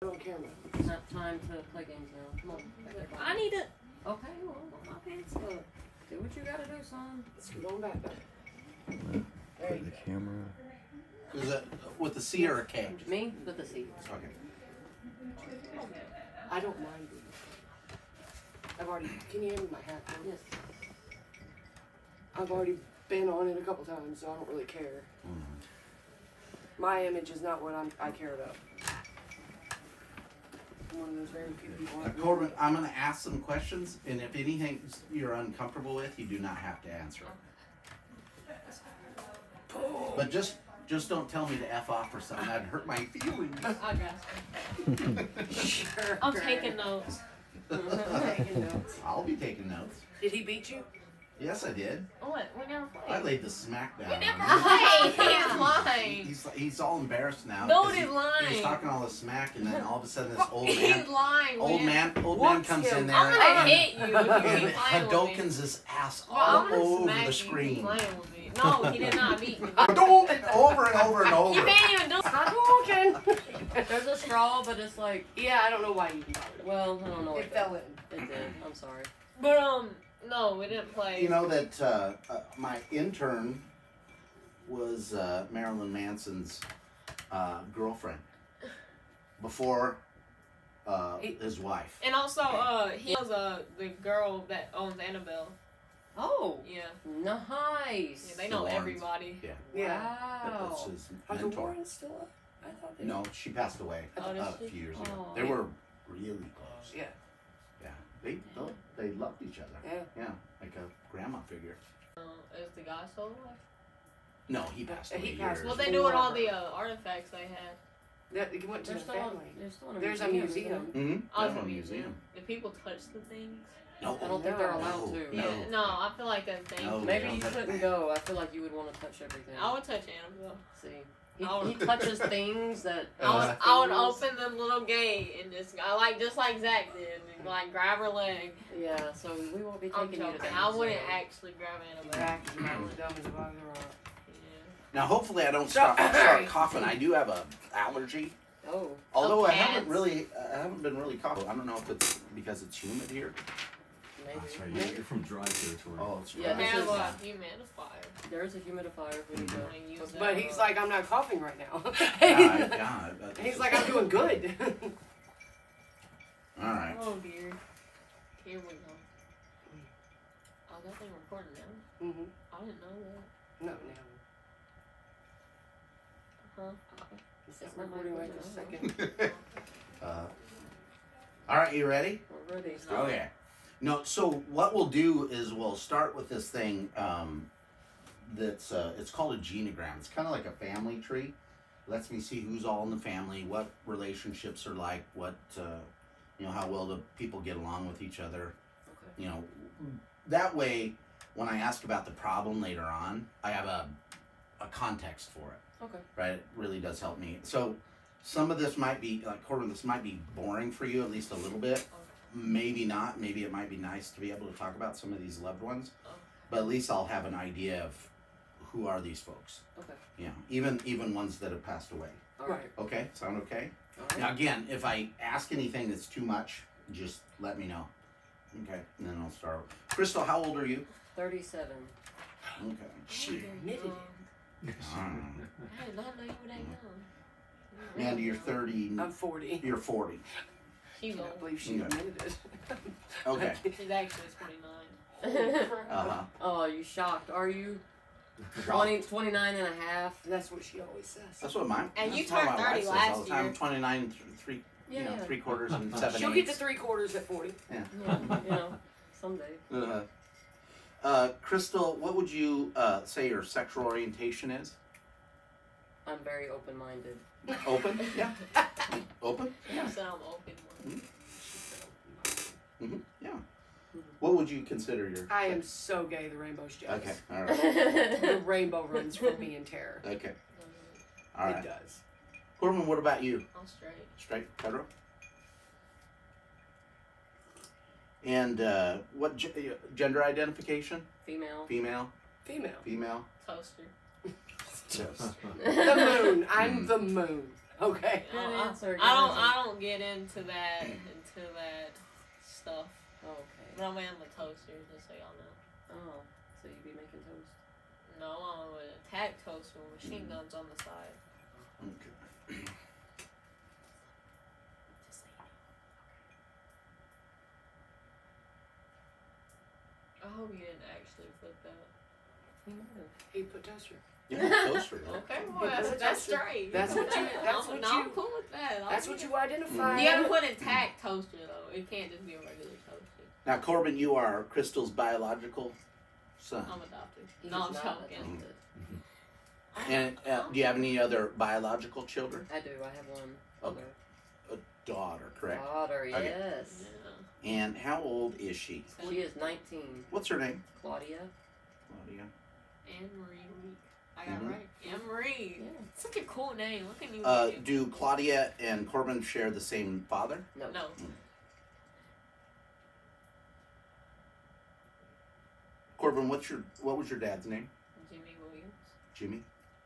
on camera. It's not time to play games now. Come on. I need to. Okay, well, my pants up. Do what you gotta do, son. Scoot on back there. There Put you the go. camera. Is it with the C or a K? Me with the C. Okay. I don't mind it. I've already. Can you hand me my hat? Please? Yes. I've already been on it a couple times, so I don't really care. My image is not what I care about. I'm one of those very few people. Corbin, I'm going to ask some questions, and if anything you're uncomfortable with, you do not have to answer it. But just don't tell me to F off or something. That'd hurt my feelings. I got you. Sure. I'm taking notes. Taking notes. I'll be taking notes. Did he beat you? Yes, I did. What? We never I played. laid the smack down. We never on him. played. He's lying. He's all embarrassed now. No, because he's lying. He was talking all this smack, and then all of a sudden this old He's man, lying. old man What's comes him? in there I'm gonna and, hit you if you and keep playing with me. Hadokens his ass Well, all I'm gonna over smack the you screen. if you playing with me. No, he did not beat me. Hadouken! Over and over and You over. can't even do. Hadouken! There's a straw, but it's like, Yeah, I don't know why you even bothered. well, I don't know. It fell in. It did. I'm sorry. But no, we didn't play. You know that my intern was Marilyn Manson's girlfriend before his wife. And also, he was the girl that owns Annabelle. Oh, Yeah. nice. Yeah, they know Lawrence. everybody. Yeah, Yeah. Wow. that's his Are the mentor. Warrens still up? I thought they No, she passed away Oh, did a she? few years ago. Oh. They were really close. Yeah. Yeah, they loved each other. Yeah. Yeah, like a grandma figure. Is the guy still alive? No, he passed away. He passed years Well, ago. they doing all the artifacts they had. That it went to They're the still, family. they're still in a There's a museum. museum. Mm-hmm. Oh, That's it's a a museum. Do people touch the things? No, I don't think they're allowed no, to. No. Yeah, no, I feel like that thing. No. Maybe you shouldn't go. I feel like you would want to touch everything. I would touch Annabelle. See, he touches things that. I would open the little gate and just like Zach did, and like grab her leg. Yeah, so we won't be I'm taking you to joking. that. I wouldn't actually grab Annabelle. Back to I was dumb as a bug of rock. Yeah. Now, hopefully, I don't Stop. start coughing. I do have a allergy. Oh. Although Okay. I haven't been really coughing. I don't know if it's because it's humid here. Maybe. That's right. You're from dry territory. Oh, it's Yeah, We this have is- a humidifier. There's a humidifier if we need to. And use that. But he's like, I'm not coughing right now. yeah. He's like, I'm doing good. All right. Oh dear. Here we go. Oh, that thing recording now. Mm-hmm. I didn't know that. No, no. Huh? It's not recording right this second. All right, you ready? We're ready. Okay. No, so what we'll do is we'll start with this thing that's it's called a genogram. It's kind of like a family tree. Lets me see who's all in the family, what relationships are like, what how well do people get along with each other. Okay. You know, that way when I ask about the problem later on, I have a context for it. Okay. Right? It really does help me. So some of this might be like Corbin, this might be boring for you at least a little bit. Maybe not. Maybe it might be nice to be able to talk about some of these loved ones. But at least I'll have an idea of who are these folks. Okay. You know, even ones that have passed away. All right. Okay? Sound okay? All right. Now again, if I ask anything that's too much, just let me know. Okay? And then I'll start. Crystal, how old are you? 37. Okay. She admitted it. Um, I did not know you were that young. Mandy, you're 30. I'm 40. You're 40. She's I can't old. believe she Okay. admitted it. Okay. She's actually 29. Uh-huh. Oh, you shocked? Are you? 29 and a half. That's what she always says. That's what mine. And you that's how turned my 30 wife says last all the time. year. 29, three, Yeah, yeah. 3/4 and 7/8. She'll get to 3/4 at 40. Yeah. Yeah, someday. Crystal, what would you say your sexual orientation is? I'm very open-minded. Open? Yeah. Open? You said I'm open one. Mm-hmm. Yeah. What would you consider your? I am so gay, the rainbow's jealous. Okay. All right. The rainbow runs from me in terror. Okay. All It right. does. Corbin, what about you? I'm straight. Straight, hetero. And what gender identification? Female. Female. Female. Female. Toaster. Yes. The moon. I'm the moon. Okay. Good answer. Good I answer. don't get into that stuff. Okay. But I'm in the toaster, just so y'all know. Oh, so you be making toast? No, I'm with a tack toaster with machine guns on the side. Okay. I hope you didn't actually flip that. You might have. He put toaster. Yeah, toaster. Okay, Yeah, well, that's that's toaster. straight. That's what you- that's I'm, what no, you- I'm cool with that. That's what you identified. You gotta put in tack toaster though. It can't just be a regular toaster. Now, Corbin, you are Crystal's biological son. I'm adopted. He's No, I'm not joking. adopted. And do you have any other biological children? I do. I have one Okay. other A daughter, correct? daughter. Okay. Yes. Yeah. And how old is she? She is 19. What's her name? Claudia. Claudia. Anne Marie. I got Mhm. it right. Anne Marie. Yeah. Such a cool name. What can you Do Claudia and Corbin share the same father? No. No. Corbin, what was your dad's name? Jimmy Williams. Jimmy.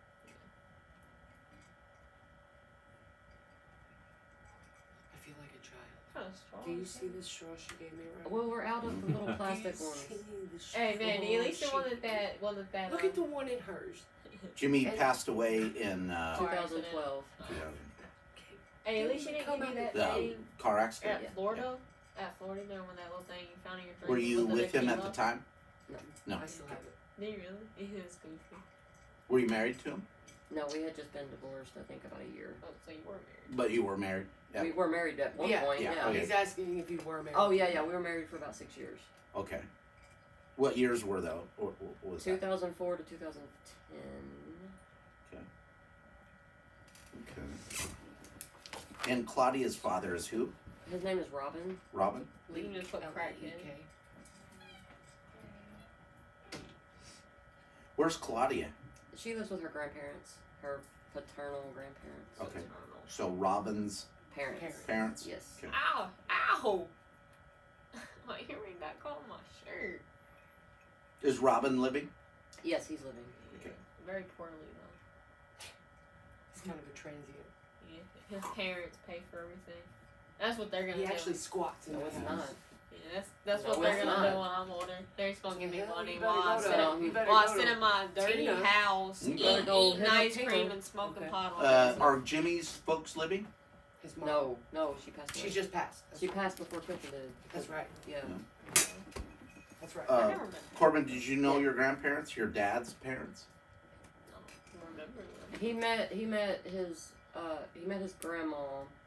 I feel like a child. Kind of strong. Do you see this straw she gave me? Right? Well, we're out of the little plastic Do you ones. see the Hey man, straw at least it she- wasn't that. Look at the one in hers. Jimmy And- passed away in 2012. Hey, at least you didn't Come give me out. that thing car accident. at Yeah. Florida. At Florida, there when that little thing you found in your fridge. Were you the with him at the tequila. time? No. I still have it. Did you really? He was goofy. Were you married to him? No, we had just been divorced, I think, about a year. Oh, so you were married. But you were married. Yeah. We were married at one Yeah, point, yeah, yeah. okay. He's asking if you were married. Oh, yeah, we were married for about 6 years. Okay. What years were though? What was that? 2004 to 2010. Okay. And Claudia's father is who? His name is Robin. Robin? You can just put crackhead. L-E-E-K. Where's Claudia? She lives with her grandparents, her paternal grandparents. Okay. I don't know. So Robin's Parents. parents? Yes. Okay. Ow! Ow! My earring got caught on my shirt. Is Robin living? Yes, he's living. Okay. Very poorly though. He's kind of a transient. Yeah. His parents pay for everything. That's what they're gonna He do. actually squats in No, the it's house. not. Yeah, that's No, what they're it's gonna not. do when I'm older. They're just gonna give me Yeah, money you better while I go sit to- in- you better while I go sit to in my dirty Tina. house, You better go eating hit up ice Tina. cream and smoking Okay. pot all day. Are Jimmy's folks living? His mom. No, she passed away. She just passed. That's She right. passed before Clifton did. That's right. Yeah. That's right. I never met Corbin, did you know your grandparents? Your dad's parents? I don't remember them. He met his grandma.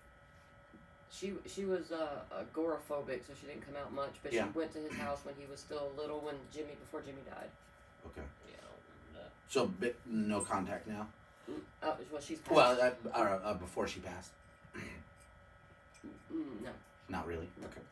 She was agoraphobic, so she didn't come out much. But Yeah. she went to his house when he was still little, before Jimmy died. Okay. Yeah, I don't remember that. So no contact now? Well, she's passed. Well, before she passed? No. Not really? Okay.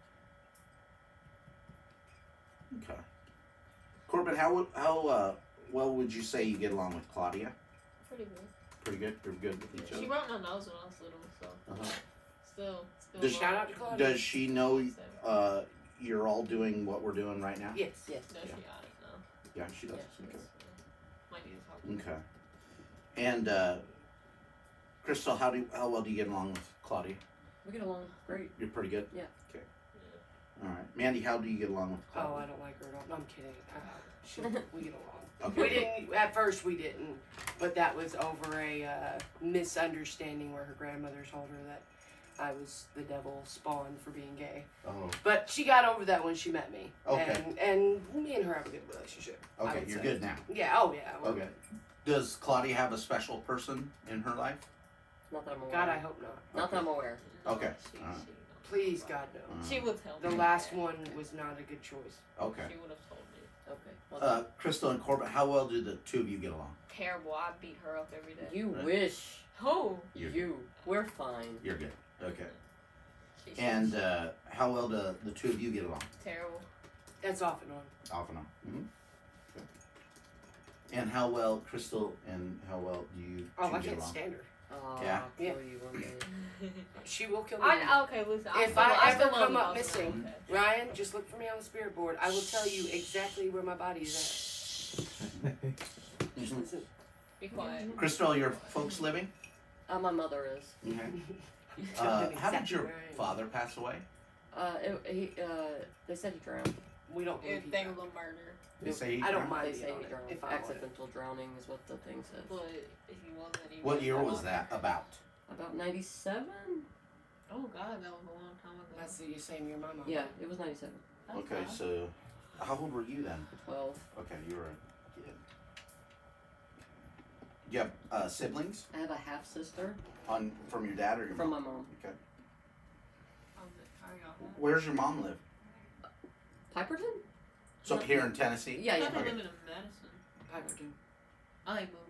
Okay. Corbin, how well would you say you get along with Claudia? Pretty good. Pretty good? You're good with each She other? broke my nose when I was little, so Uh-huh. still. Does- love Shout out to her. Claudia. Does she know you're all doing what we're doing right now? Yes. Yes. No, she Yeah. got it now. Yeah, she does. Yeah, she Okay. does. Might need to talk to her. Okay. And Crystal, how well do you get along with Claudia? We get along great. You're pretty good? Yeah. Okay. All right. Mandy, how do you get along with Oh, I Claudia? don't like her at all. No, I'm kidding. We get along. Okay. We didn't. At first, we didn't, but that was over a misunderstanding where her grandmother told her that I was the devil spawn for being gay. Oh. But she got over that when she met me. Okay. And me and her have a good relationship. I Okay, would you're say. good now. Yeah. Oh yeah. we're Okay. good. Does Claudia have a special person in her life? Not that I'm aware. God, I hope not. Not that I'm aware. Okay. She, Alright. Please, God, no. she would tell me. The last one was not a good choice. Okay. She would have told me. Okay. Well, Crystal and Corbin, how well do the two of you get along? Terrible. I beat her up every day. you Right. wish. Who? We're fine. You're good. Okay. She's And how well do the two of you get along? terrible. That's off and on. Off and on. Mm-hmm. Okay. And how well, Crystal, and how well do you Oh, two I get can't along? stand her. Oh, Yeah. I'll kill you one day. She will kill me. Okay, listen. If I ever still love come you, up I'll missing, still- okay. Ryan, just look for me on the spirit board. I will tell you exactly where my body is at. Just listen. Be quiet. Crystal, your folks living? My mother is. Okay. You told me How did exactly your where I am. father pass away? They said he drowned. We don't believe If they he was died. a murder, They say he I don't drowned? mind They being say on he it, drowned. if I want it. Accidental drowning is what the thing says. but if he wasn't, he What was year a was murderer. that about? About 97? Oh God, that was a long time ago. That's the same year my mom. Yeah, it was 97. That's Okay, fine. so how old were you then? 12. Okay, you were a kid. Do you have siblings I have a half sister from your dad or your from mom? my mom. Okay. How y'all? Where's your mom live? Piperton? So here in Tennessee? Yeah, I yeah. thought they Okay. lived in Madison. Piperton. I like moved.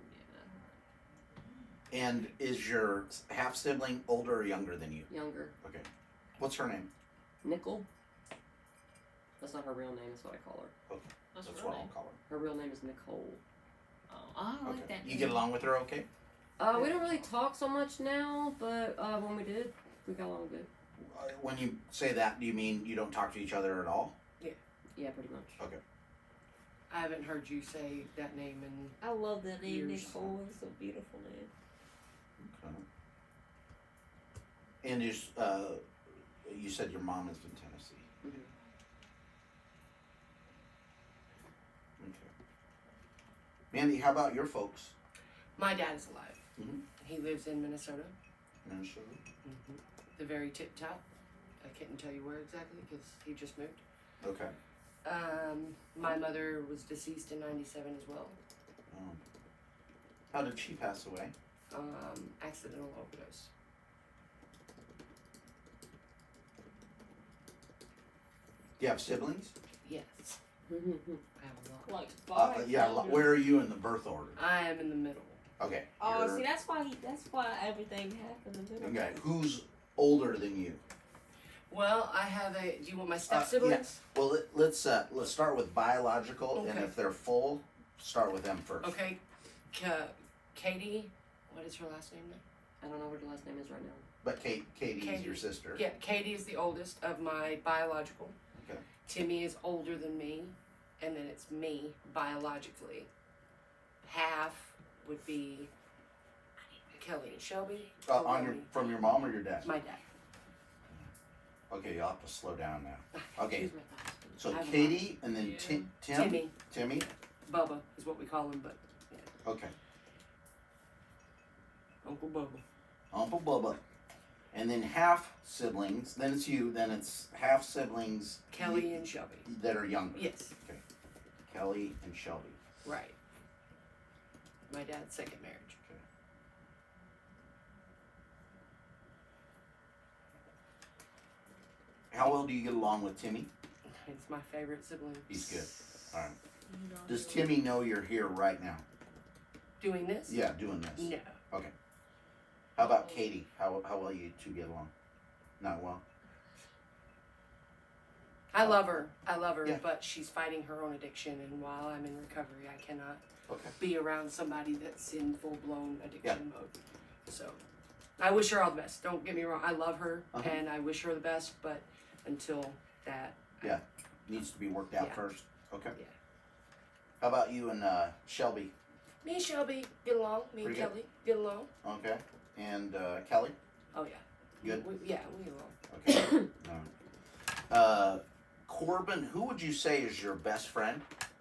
And is your half sibling older or younger than you? Younger. Okay. What's her name? Nickel? That's not her real name, that's what I call her. That's That's real what I'll name. call her. Her real name is Nicole. Oh, I like Okay. that. You name. get along with her okay? We don't really talk so much now, but when we did, we got along good. When you say that, do you mean you don't talk to each other at all? Yeah, pretty much. Okay. I haven't heard you say that name in. I love that name, Years. Nicole. It's a beautiful name. Okay. And you said your mom is in Tennessee. Mhm. Okay. Mandy, how about your folks? My dad is alive. Mhm. He lives in Minnesota. Minnesota. The very tip top. I couldn't tell you where exactly because he just moved. Okay. My mother was deceased in '97 as well. How did she pass away? Accidental overdose. Do you have siblings? Yes, I have a lot. Like five. Yeah. Where are you in the birth order? I am in the middle. Okay. Oh, you're- see, that's why everything happened in the middle. Okay. Who's older than you? Well, I have a. Do you want my step yeah. siblings? Well, let's start with biological, and Okay. if they're full, start with them first. Okay, Katie. What is her last name now? I don't know what her last name is right now. But Katie's Katie. your sister. Yeah, Katie is the oldest of my biological. Okay. Timmy is older than me, and then it's me biologically. Half would be Kelly and Shelby. or From your mom or your dad? my dad. Okay, you'll have to slow down now. Okay, Excuse my thoughts. so I have a Katie and then Yeah. Tim. Timmy, Bubba is what we call him, but Okay, Uncle Bubba. Uncle Bubba, and then half siblings. Then it's you. Then it's half siblings. Kelly and Shelby. that are younger. Yes, Kelly and Shelby. right. My dad's second marriage. How well do you get along with Timmy? It's my favorite sibling. He's good. All right. You know, Does Timmy know you're here right now? Doing this? Yeah, doing this. No. How about Katie? How well you two get along? Not well. I love her, Yeah. but she's fighting her own addiction, and while I'm in recovery, I cannot Okay. be around somebody that's in full-blown addiction mode. So, I wish her all the best. Don't get me wrong. I love her, Uh-huh. and I wish her the best, but until that, Needs to be worked out Yeah. first. Okay. Yeah. How about you and Shelby? me and Shelby get along. Me and Pretty good. Kelly get along. Okay. And Kelly? Oh, yeah. Good. We get along. Okay. All right. Corbin, who would you say is your best friend?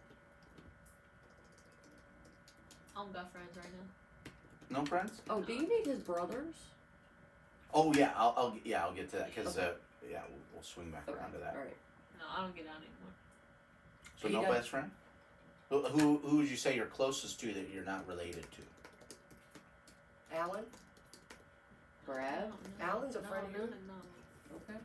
I don't got friends right now. No friends? Oh, do you need his brothers? Oh yeah, I'll get to that because we'll swing back around to that. All right. No, I don't get out anymore. So He no does- best friend? Who would you say you're closest to that you're not related to? Alan? Brad? Alan's a friend of yours? No, Okay.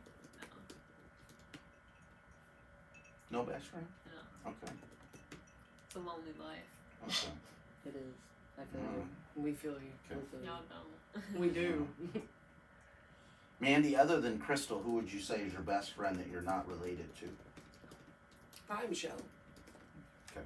No best friend? no. Okay. It's a lonely life. Okay. It is. I feel All you. right. We feel you. I feel you. Y'all don't. We do. Mandy, other than Crystal, who would you say is your best friend that you're not related to? Probably Michelle. Okay.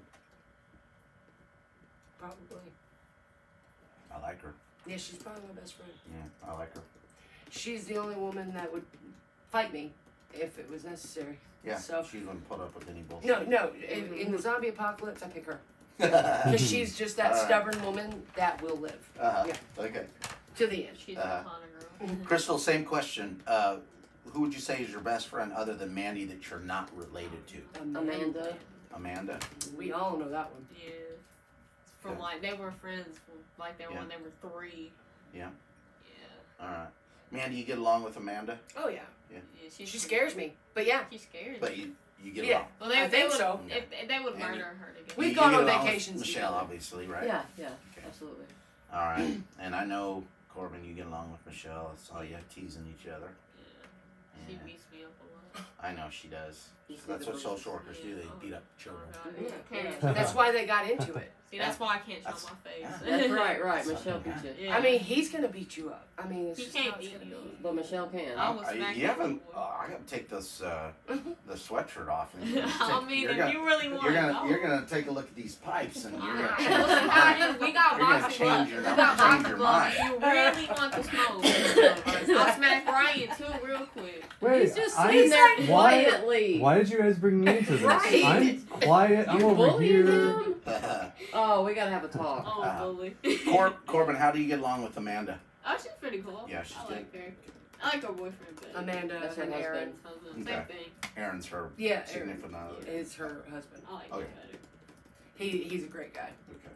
Probably. I like her. Yeah, she's probably my best friend. Yeah, I like her. She's the only woman that would fight me if it was necessary. Yeah, So- she wouldn't put up with any bullshit. No, in the zombie apocalypse, I pick her. Because she's just that stubborn woman that will live. Uh-huh. Yeah. Okay. To the end. She's a Connor girl. Crystal, same question. Who would you say is your best friend other than Mandy that you're not related to? Amanda. Amanda? We all know that one. Yeah. From like they were friends from like they were when they were 3. Yeah. Yeah. Alright. Mandy, you get along with Amanda? Oh yeah. Yeah. She scares me, but yeah. She scares But me. you get Yeah. along. Well, I think would, so. If they would And murder you- her together. We've You gone get on along with vacations Michelle, together. obviously, right? Yeah, yeah, Okay. absolutely. Alright. And I know, Corbin, you get along with Michelle. I saw you teasing each other. Yeah. She Yeah. beats me up a lot. I know she does. You see That's the what social workers do. They Yeah. beat up children. Oh, God. Yeah. Okay. That's why they got into it. See, that's why I can't show That's- my face. yeah. That's right. That's Michelle okay. beat you. Yeah. I mean, he's gonna beat you up. I mean, it's He just can't how it's beat gonna me be. up. But Michelle can. I was smacking You haven't. you. I gotta take this the sweatshirt off. And I mean, you're if gonna, you really want you're to gonna know. you're gonna take a look at these pipes and you're gonna change Listen, your mind. we got You're gonna boxing change gloves. your- We got change boxing your gloves. mind. If you really want to smoke, I'll smack Ryan too real quick. Wait, He's just I'm- sitting there why- quietly. Why did you guys bring me into this? Right. I'm quiet. I'm You over bullying here. him? Oh, we gotta have a talk. Oh, bully. Corbin, how do you get along with Amanda? Oh, she's pretty cool. Yeah, she's I good. like her. I like her boyfriend, but Amanda That's her and Aaron husband, Okay. same thing. Aaron's her Yeah, Aaron significant other. is her husband. I like Okay. her better. He's a great guy.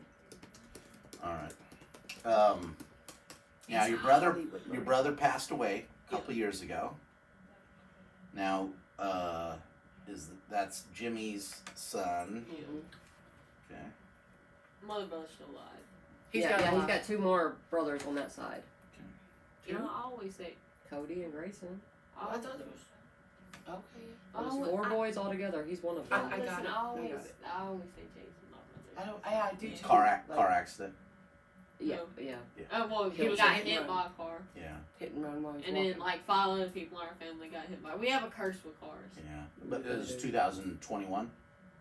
Okay. All right. Now He's Hollywood, your right? brother passed away a couple years ago. Now, that's Jimmy's son? Okay. Mother brother's still alive. He's yeah, got a he's lot. got 2 more brothers on that side. You know, I always say. Cody and Grayson. Oh, I thought there was. Okay. There's Oh, 4 boys all together. He's one of them. I got listen, it. I always, I got it. I always say Jason, my brother. I do too. Car Like, accident. Yeah, yeah. Oh, well, he Killed got him. hit by a car. Yeah. hit and run while he's And walking. then, like, 5 other people in our family got hit by. We have a curse with cars. Yeah. But it was 2021.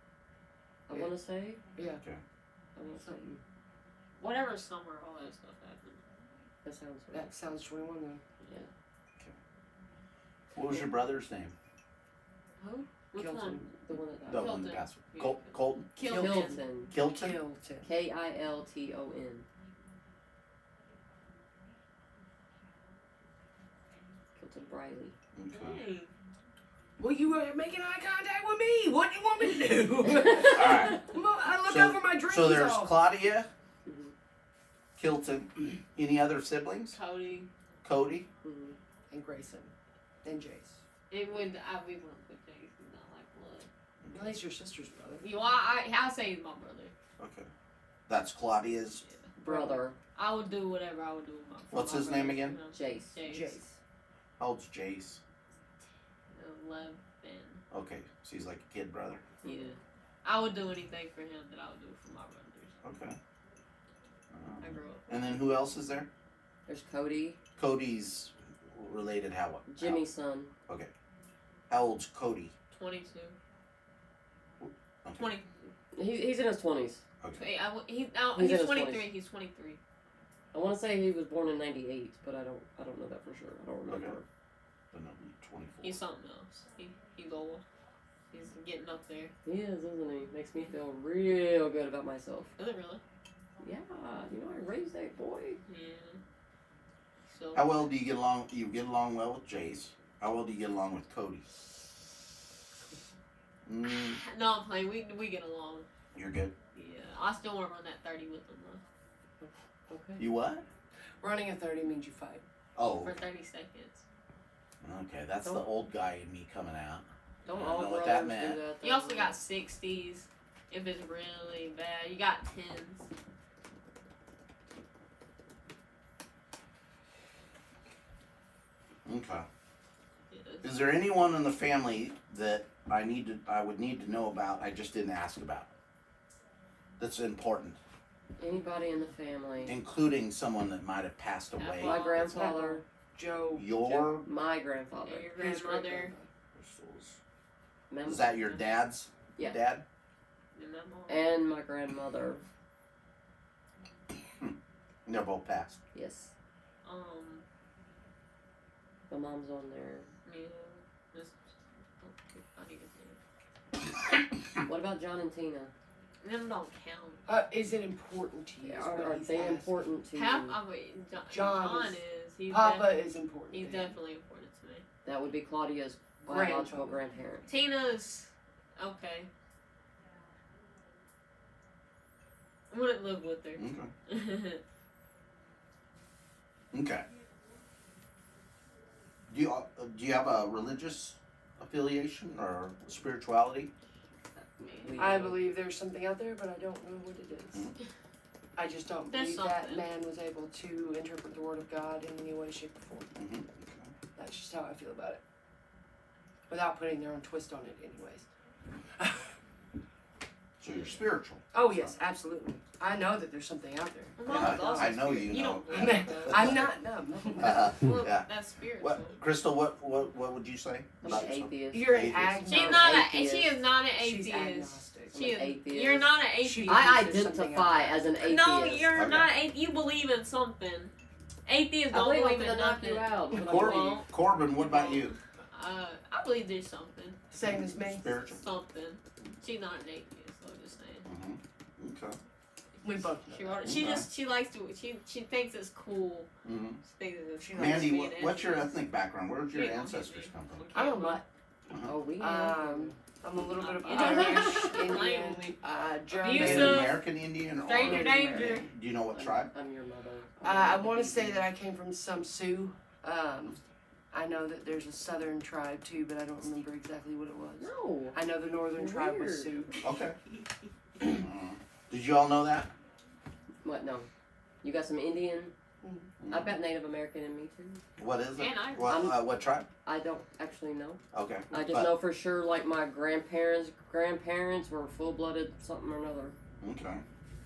I want to say. Yeah. Okay. I want to say. Whatever summer, all that stuff happened. That sounds right. That sounds 21 then. What was your brother's name? Who? Which Kilton. one? The one that The died. one that Kilton. passed. Yeah. Colton. Kilton. Kilton. Kilton. Kilton. Kilton. Kilton Briley. Okay. Hey. Well, you were making eye contact with me. What do you want me to do? All right. I look So- over my drinks So there's off. Claudia, Mhm. Kilton. Any other siblings? Cody. Cody. Mhm. And Grayson. And Jace. It would, we wouldn't put Jason, not like blood. Well, he's your sister's brother. You know, I'll say he's my brother. Okay. That's Claudia's. Yeah. Brother. I would do whatever I would do with my What's my his name brothers, again? you know. Jace. Jace. How old's Jace? 11. Okay. So he's like a kid brother. Yeah. I would do anything for him that I would do for my brothers. Okay. I grew up. And then who else is there? There's Cody. Cody's related. How? Jimmy's son. How old's Cody? 22. Okay. 20. He's in his 20s. Okay. He's in his 23. 20s. He's 23. I want to say he was born in '98, but I don't know that for sure. I don't remember. Okay. But no, 24. He's something else. He's old. He's getting up there. He is, isn't he? Makes me feel real good about myself. Is it really? Yeah, you know I raised that boy. Yeah. So. How well do you get along? You get along well with Jace. How well do you get along with Cody? No, I'm playing. We get along. You're good. Yeah. I still want to run that 30 with him though. Okay. You what? Running a 30 means you fight. Oh. For 30 seconds. Okay, that's the old guy in me coming out. Don't I don't all know what brothers that do meant. that? You also got 60s. If it's really bad, you got 10s. Okay. Yeah. Is there anyone in the family that I would need to know about? I just didn't ask about. That's important, Anybody in the family. including someone that might have passed away. My grandfather. Joe. Your My grandfather. Your His grandmother. Mem- is that your dad's Yeah. dad? And my mom. And my grandmother. They're both passed. Yes. Um, My mom's on there. yeah. This, I need his name. What about John and Tina? Them don't count. Is it important to you? is what Are he's they asking. important to Half, you? I mean, John John is. He's Papa is important. he's to him. definitely important to me. That would be Claudia's biological Grandfather. grandparent. Tina's okay. I wouldn't live with her. Okay. Okay. Do you have a religious affiliation or spirituality? I believe there's something out there, but I don't know what it is. I just don't There's believe that something. man was able to interpret the word of God in any way, shape, or form. Mm-hmm. That's just how I feel about it. Without putting their own twist on it, anyways. So you're spiritual. Oh, yes, absolutely. I know that there's something out there. My mom's also I know spirit- you know. don't believe it, though. I'm not, no. Well, Yeah. that's spiritual. What, Crystal? What would you say? I'm about an yourself? atheist. You're an Atheist. agnostic. She's not a. atheist. She is not an She's atheist. agnostic. I'm She an is. atheist. You're not an atheist. She- I There's something identify out there. as an atheist. No, you're Okay. not. You believe in something. Atheists I don't believe I'm believe gonna in knock nothing. you out. That's what I Corbin, believe. Corbin, what about you? I believe there's something. Same as me. Spiritual. Something. She's not an atheist. So I'm just saying. Mm-hmm. Okay. We both She know. wrote, she just she likes to she thinks it's cool. Mm-hmm. She thinks it's She cool. likes Mandy, to be an what's your atheist. ethnic background? Where did your Yeah, ancestors come from? I'm a mutt. Oh, we have. I'm a little bit of You don't Irish, have- Indian, German. Abusive. Native American Indian or Stranger danger. Do you know what tribe? I'm your mother. I want to say that I came from some Sioux. I know that there's a southern tribe too, but I don't remember exactly what it was. No. I know the northern tribe was Sioux. Okay. Did you all know that? What? No. You got some Indian? Mm-hmm. I've got Native American in me too. What is it? And Irish. What tribe? I don't actually know. Okay. I just But- know for sure, like my grandparents were full-blooded something or another. Okay.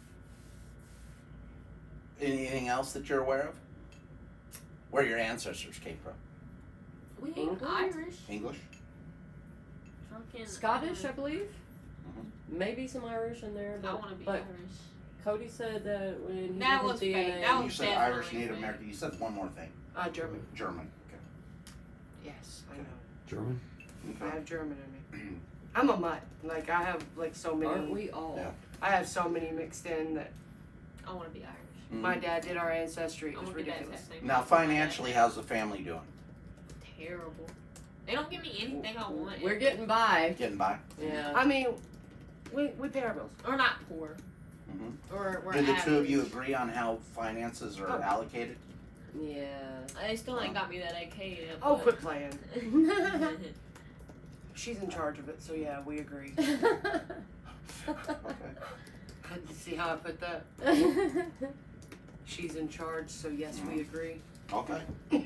Anything else that you're aware of? Where your ancestors came from? We England? Irish. English? Fucking Scottish, I believe. Mhm. Maybe some Irish in there, I but, want to be but Irish. Cody said that when he That did was his fake. DNA, That You was said definitely Irish, Native fake. American. You said one more thing. German. German. Okay. Yes, I know. German? I have German in me. I'm a mutt. Like I have like so many. aren't we all? Yeah. I have so many mixed in that I want to be Irish. my dad did our ancestry. It I was want to be that ridiculous. exact same. Now, person my dad financially, did. how's the family doing? Terrible. They don't give me anything I want. We're getting by. Getting by? Yeah. I mean, we pay our bills. We're not poor. Mm-hmm. We're Do the two of you average. agree on how finances are Oh. allocated? Yeah. They still ain't got me that AK yet. Oh, but- quit playing. She's in charge of it, so yeah, we agree. Okay. See how I put that? She's in charge, so yes, we agree. Okay.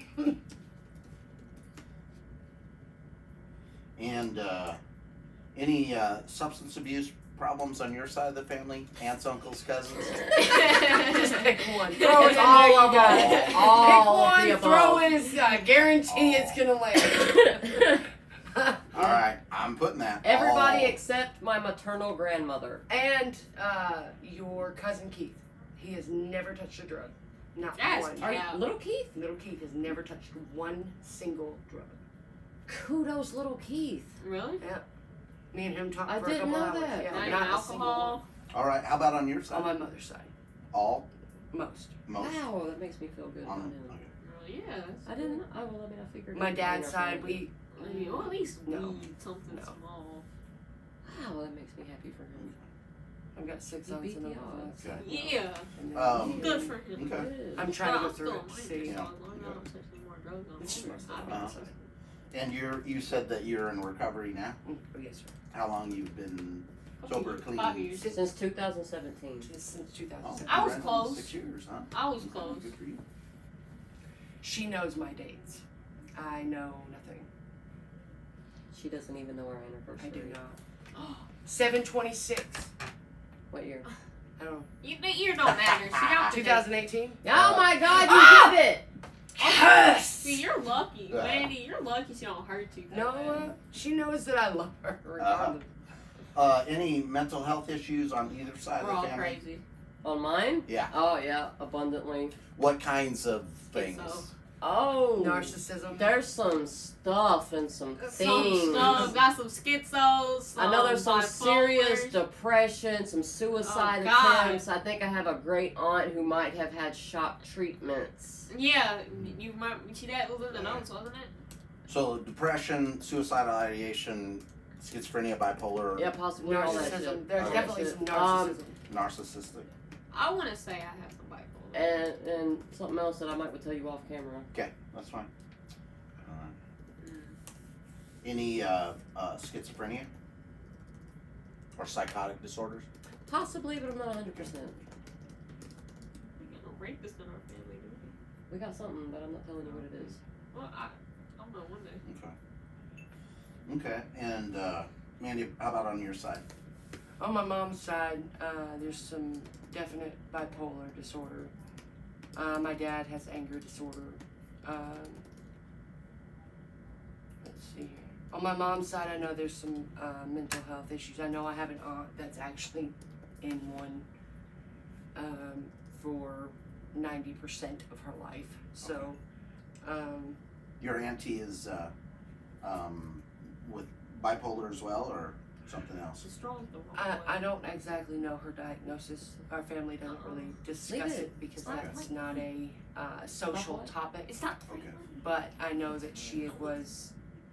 And any substance abuse problems on your side of the family? Aunts, uncles, cousins? Just pick one. Throw it in All there, you of got them. it. All Pick of one, the throw above. it. I guarantee it's gonna land. All right, I'm putting that. Everybody all- except my maternal grandmother. And your cousin Keith. He has never touched a drug. Not Yes, one. Are you, Yeah. little Keith? Little Keith has never touched one single drug. Kudos, little Keith. Really? Me and him talked I for a didn't couple know hours. that. Yeah, Not even not a single one. alcohol. All right, how about on your On side? my mother's side. All? Most. Most? Wow, that makes me feel good about On, him. okay. Well, yeah. I didn't. Oh well, I mean, I figured. My it'd be in dad's our side, family. Well, at least No. weed, something No. small. Wow, that makes me happy for him. I've got 6 He aunts beat and the uncles on that odds. side. Yeah. And Um, Good for him. Okay. Good. I'm trying to go I'm through still it on to mine, see. so as long as I don't touch any more drugs, I'm It's fine. just- I'll be Uh-huh. fine. And you said that you're in recovery now? Oh, yes, sir. How long you've been sober, clean? 5 years. Since 2017. Since Oh, 2007. I was right on close. 6 years, huh? I was Okay, close. Good for you. She knows my dates. I know nothing. She doesn't even know our anniversary. I do not. 7/26. What year? I don't know. The year don't matter. She got the 2018. Oh my God! You Ah! did it. Yes. See, you're lucky, Yeah. Mandy. You're lucky she don't hurt you. that No, bad. she knows that I love her regardless. Any mental health issues on either side We're of all the family? crazy. On mine? Yeah. Oh yeah, abundantly. What kinds of things? So, Oh, narcissism. there's some stuff and some Some things. stuff, got some schizos. I know there's some bipolar. serious depression, some suicide Oh, God. attempts. I think I have a great aunt who might have had shock treatments. Yeah, you might see that was in the notes, wasn't it? So depression, suicidal ideation, schizophrenia, bipolar, Yeah, possibly all that Narcissism. shit. There's Okay. definitely some Um, narcissism. narcissistic. I want to say I have some bipolar. And something else that I might tell you off camera. Okay, that's fine. Alright. Mm. Any schizophrenia or psychotic disorders? Possibly, but I'm not 100%. We got no rapist in our family, do we? We got something, but I'm not telling you what it is. Well, I don't know one day. Okay. Okay, and Mandy, how about on your side? On my mom's side, there's some definite bipolar disorder. My dad has anger disorder. Let's see. On my mom's side, I know there's some mental health issues. I know I have an aunt that's actually in one for 90% of her life. So, Your auntie is with bipolar as well, or something else? The strong's the wrong I way. don't exactly know her diagnosis. Our family doesn't really discuss Leave it because Okay. that's not a social topic. It's not. Okay. But I know that she was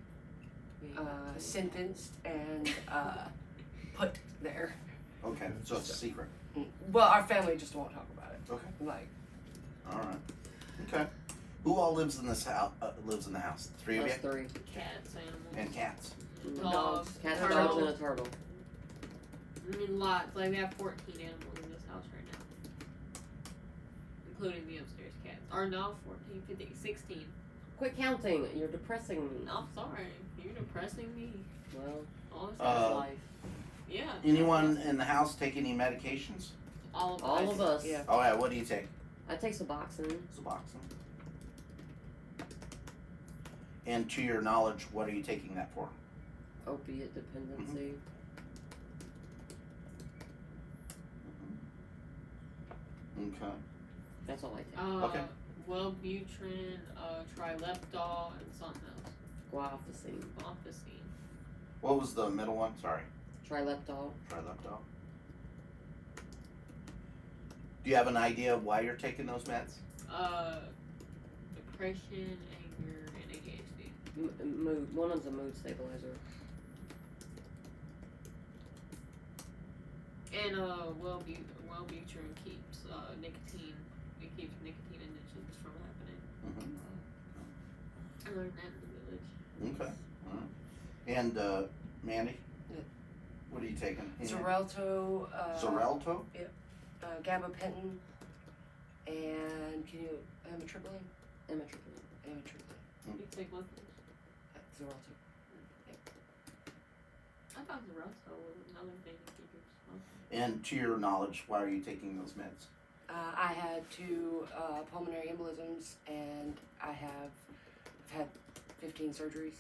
sentenced and put there. Okay, so it's a secret. Well, our family just won't talk about it. Okay. Like, All right. Okay. Who all lives in this house? Lives in the house? Three of you That's 3. Cats, animals, and cats. dogs, Cats, turtles. dogs, and a turtle. I mean, lots. Like, we have 14 animals in this house right now. Including the upstairs cats. Or no, 14, 15, 16. Quit counting. You're depressing me. I'm sorry. You're depressing me. Well, All this that's Uh, life. Yeah. Anyone in the house take any medications? All of us. All of us. yeah. Oh yeah. What do you take? I take Suboxone. Suboxone. And to your knowledge, what are you taking that for? Opiate dependency. Okay. That's all I take. Okay. Wellbutrin, Trileptal, and something else. Guanfacine. Bompacine. What was the middle one? Sorry. Trileptal. Trileptal. Do you have an idea of why you're taking those meds? Depression, anger, and ADHD. Mood. One of them's a mood stabilizer. And Wellbutrin keeps nicotine. It keeps nicotine addictions from happening. I learned that in the village. Okay. All right. And Mandy? Yeah. What are you taking? Xarelto, Xarelto? gabapentin, and amitriptyline? Amitriptyline. Amitriptyline. You take what? Xarelto. I thought the Xarelto was another thing to keep you smoking. And to your knowledge, why are you taking those meds? I had 2 pulmonary embolisms, and I've had 15 surgeries.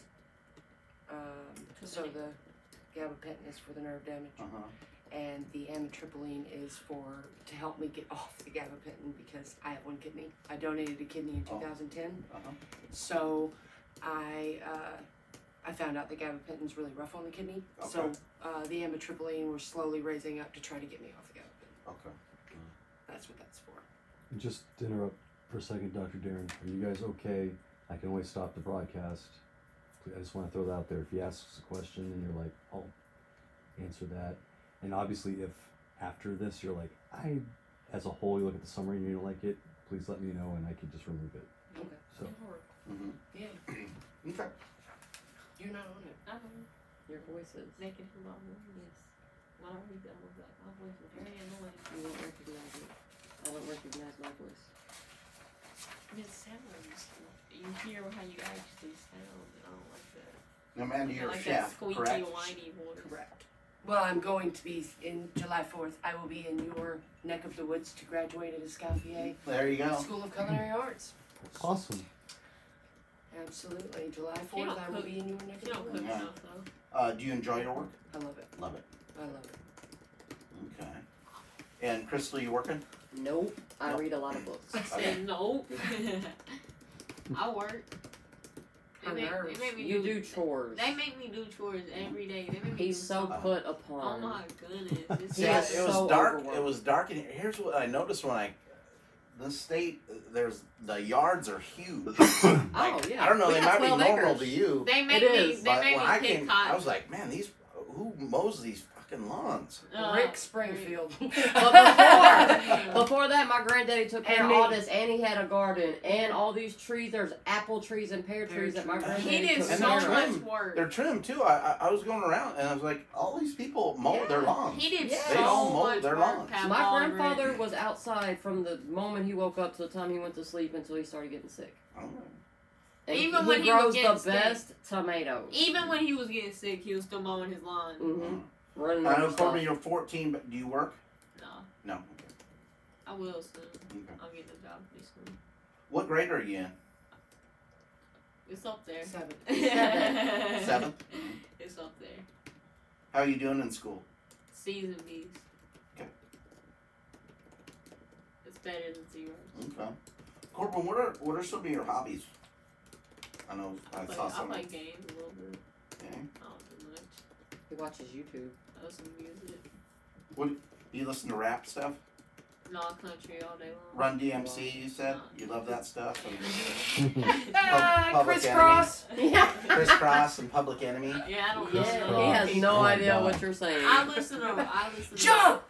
So the gabapentin is for the nerve damage, and the amitriptyline is to help me get off the gabapentin because I have 1 kidney. I donated a kidney in 2010, so I found out that gabapentin is really rough on the kidney. Okay. So the amitriptyline we're slowly raising up to try to get me off the gabapentin. Okay. That's what that's for. Just to interrupt for a second, Dr. Darren, are you guys okay? I can always stop the broadcast. I just want to throw that out there. If he asks a question and you're like, I'll answer that. And obviously, if after this you're like, as a whole, you look at the summary and you don't like it, please let me know and I can just remove it. Okay. So, Yeah, Okay. you're not on it. I don't know. Your voices. Naked from my room. Yes. When I read that, I was like, my voice is very annoying. You won't recognize it. I don't recognize my voice. It sounds. You hear how you actually sound, and I don't like that. Now, Mandy, I you're a like chef, that squeaky, correct? whiny voice. Correct. Well, I'm going to be in July 4th. I will be in your neck of the woods to graduate at Escoffier There you go. School of Culinary Arts. awesome. Absolutely. July She 4th, don't I will cook. be in your neck She of don't the cook woods. Yeah. enough, though. Do you enjoy your work? I love it. Love it. I love it. Okay. And Crystal, you working? Nope. I Nope. read a lot of books. I said nope. I work. Her nerves. They make me You do chores. They make me do chores every day. They make me He's do so something. put Oh upon. my goodness. It's He Yeah, is it was so dark. overworked. It was dark, and here's what I noticed when the state, there's the yards are huge. Oh yeah. I don't know, We they got might be 12 normal acres. to you, They make It me. is. They but make when me I pick came, cotton. I was like, man, who mows these fucking lawns? Rick Springfield. But before that, my granddaddy took care And of me. all this, and he had a garden, and all these trees. There's apple trees and pear trees that my trees. granddaddy He did took And so they're care much of. trimmed. work. They're trimmed too. I was going around and I was like, all these people mow their lawns. He did Yeah. They so all mow much their work. lawns. Pat My Ball and grandfather Rick. was outside from the moment he woke up to the time he went to sleep until he started getting sick. Oh. And Even he when he was grows getting the sick. best tomatoes. Even when he was getting sick, he was still mowing his lawn. Mm-hmm. Running I know, over Corbin, stuff. you're 14, but do you work? No, No. I will soon. Okay. I'll get the job pretty soon. What grade are you in? It's up there. 7. 7th? It's up there. How are you doing in school? C's and B's. Okay. It's better than zeros. Okay. Corbin, what are some of your hobbies? I know I saw I some. play games a little bit. Okay. I don't do much. He watches YouTube. I listen to music. Do you listen to rap stuff? No, country all day long. Run DMC, you said? You love that stuff? And Public Crisscross. Yeah. Crisscross and Public Enemy? Yeah, I don't Yeah, listen. he has no Oh my idea God. what you're saying. I listen to. Jump!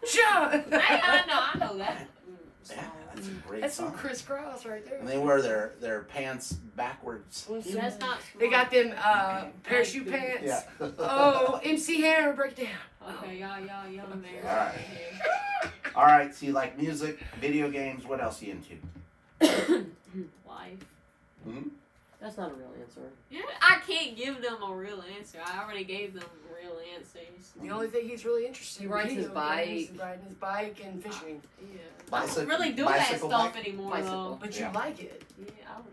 I know that. Yeah, that's a great That's some song. crisscross right And there. they wear their pants backwards. That's not. They got smart. them parachute pants. Yeah. Oh, MC Hammer, break it down. Okay, y'all there. Alright. All right, so you like music, video games. What else are you into? Life. Hmm? That's not a real answer. Yeah, I can't give them a real answer. I already gave them real answers. The only thing he's really interested He in rides his video games is bike. riding his bike and fishing. Yeah. Bicycle- I don't really do that bicycle stuff bike? anymore Bicycle. But Yeah. you like it. though. Yeah, I don't.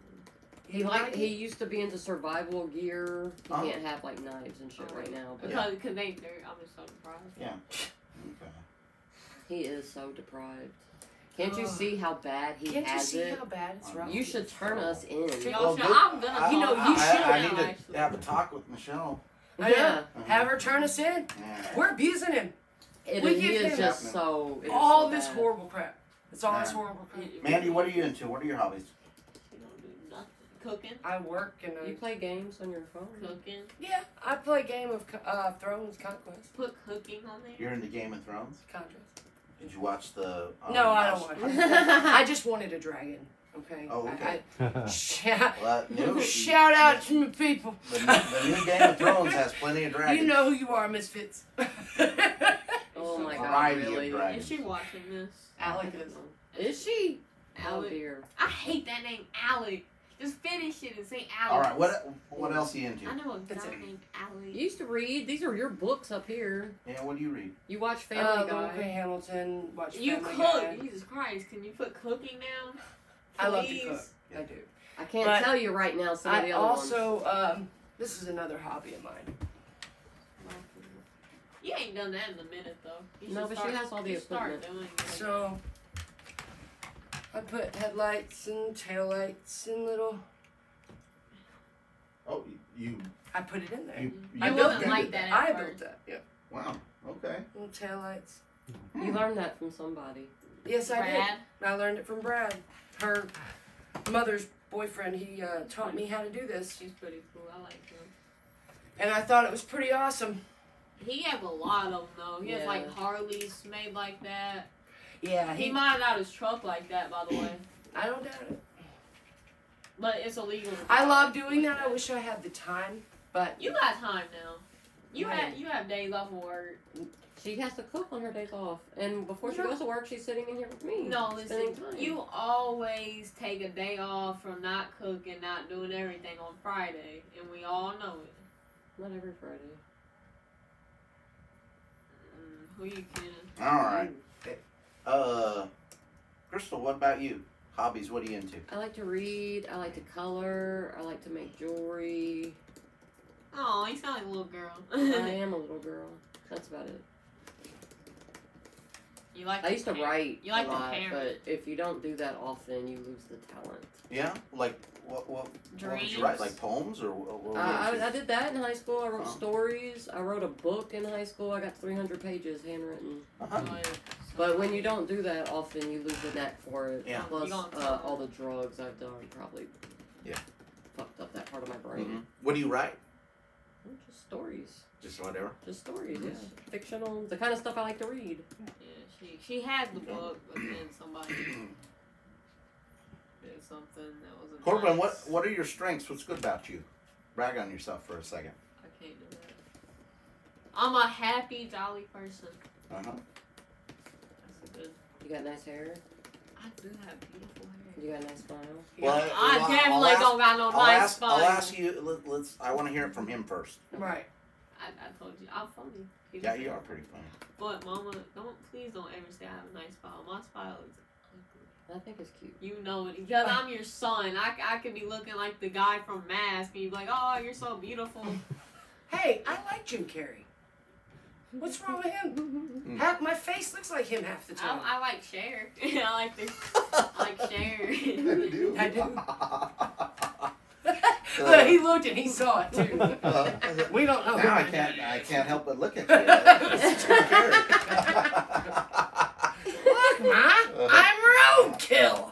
He used to be into survival gear. He Oh. can't have like knives and shit right now, but Yeah. Because I'm just so deprived. Yeah. Okay. he is so deprived. Can't you Ugh. see how bad he Can't you has see it? how bad it's rough? You should turn us in. Y'all should, good. I'm gonna. You know, talk. you should I now, need to actually. have a talk with Michelle. I know. Yeah. Have her turn us in. Yeah. We're abusing him. He give is him just so. it is All so this bad. horrible crap. It's all this Yeah. horrible crap. Mandy, what are you into? What are your hobbies? You don't do nothing. Cooking. I work and You play games on your phone. Cooking. yeah, I play Game of Thrones Conquest. Put cooking on there. You're into Game of Thrones? Contrast. Did you watch the? No, I don't House- want it. I just wanted a dragon. Okay. Oh, okay. Shout, Well, new, shout out to my people. the new Game of Thrones has plenty of dragons. You know who you are, Misfits. Oh my god, Variety of really? dragons. Is she watching this? Alec is. Is she? Oh Alec. dear. I hate that name, Alec. Just finish it and say Alec. All right, what else are you into? I know a That's guy it. named Alec. You used to read. These are your books up here. Yeah, what do you read? You watch Family Little Guy. K. Hamilton. Watch You Family cook. Guy. Jesus Christ, can you put cooking down? I love to Please? cook. I do. I can't But tell you right now some of I the other ones. also, this is another hobby of mine. You ain't done that in a minute though. You No, should but she start- has all the you start equipment. doing it. So, I put headlights and taillights and little. Oh, you I put it in there. you I You built wasn't that. like that at I first. built that. Yeah. Wow. Okay. Little taillights. You learned that from somebody. Yes, I did. Brad. I learned it from Brad. Her mother's boyfriend. He taught me how to do this, She's pretty cool. I like him. and I thought it was pretty awesome. He has a lot of them though. He has Yeah. like Harleys made like that. Yeah, He might have got his truck like that, by the way. I don't doubt it. But it's illegal. to I drive love doing like that. I wish I had the time, but You got time now. You Right. have days off of work. She has to cook on her days off, and before she Yeah. goes to work, she's sitting in here with me. No, listen. spending time. You always take a day off from not cooking, not doing everything on Friday, and we all know it. Not every Friday. Who you kidding? All right. Crystal, what about you? Hobbies? What are you into? I like to read. I like to color. I like to make jewelry. Oh, you sound like a little girl. I am a little girl. That's about it. You like I used to write You like a to lot, parent. but if you don't do that often, you lose the talent. Yeah, like what would Dreams. you write? Like poems or what? I did that in high school. I wrote Oh. stories. I wrote a book in high school. I got 300 pages handwritten. Uh-huh. But when you don't do that often, you lose the knack for it. Yeah. Plus, You don't- all the drugs I've done probably Yeah. fucked up that part of my brain. Mhm. What do you write? Just stories. Just whatever. Just stories, yeah. Fictional. The kind of stuff I like to read. Yeah, she had the book, but then somebody did something that wasn't Corbin, nice. what are your strengths? What's good about you? Brag on yourself for a second. I can't do that. I'm a happy, jolly person. Uh huh. That's a good. You got nice hair. I do have beautiful hair. You got a nice smile. Well, I definitely I'll don't got no nice spine. I'll ask you. Let's. I want to hear it from him first. Right. I told you, I'm funny. Yeah, you are pretty funny. But mama, please don't ever say I have a nice smile. My smile is ugly. I think it's cute. You know it. Because I'm your son. I could be looking like the guy from Mask and you'd be like, oh, you're so beautiful. Hey, I like Jim Carrey. What's wrong with him? My face looks like him half the time. I like Cher. I like Cher. I do. But he looked and he saw it too. We don't know. Now I can't help but look at you. It's Jim Carrey. Look, Ma, I'm roadkill.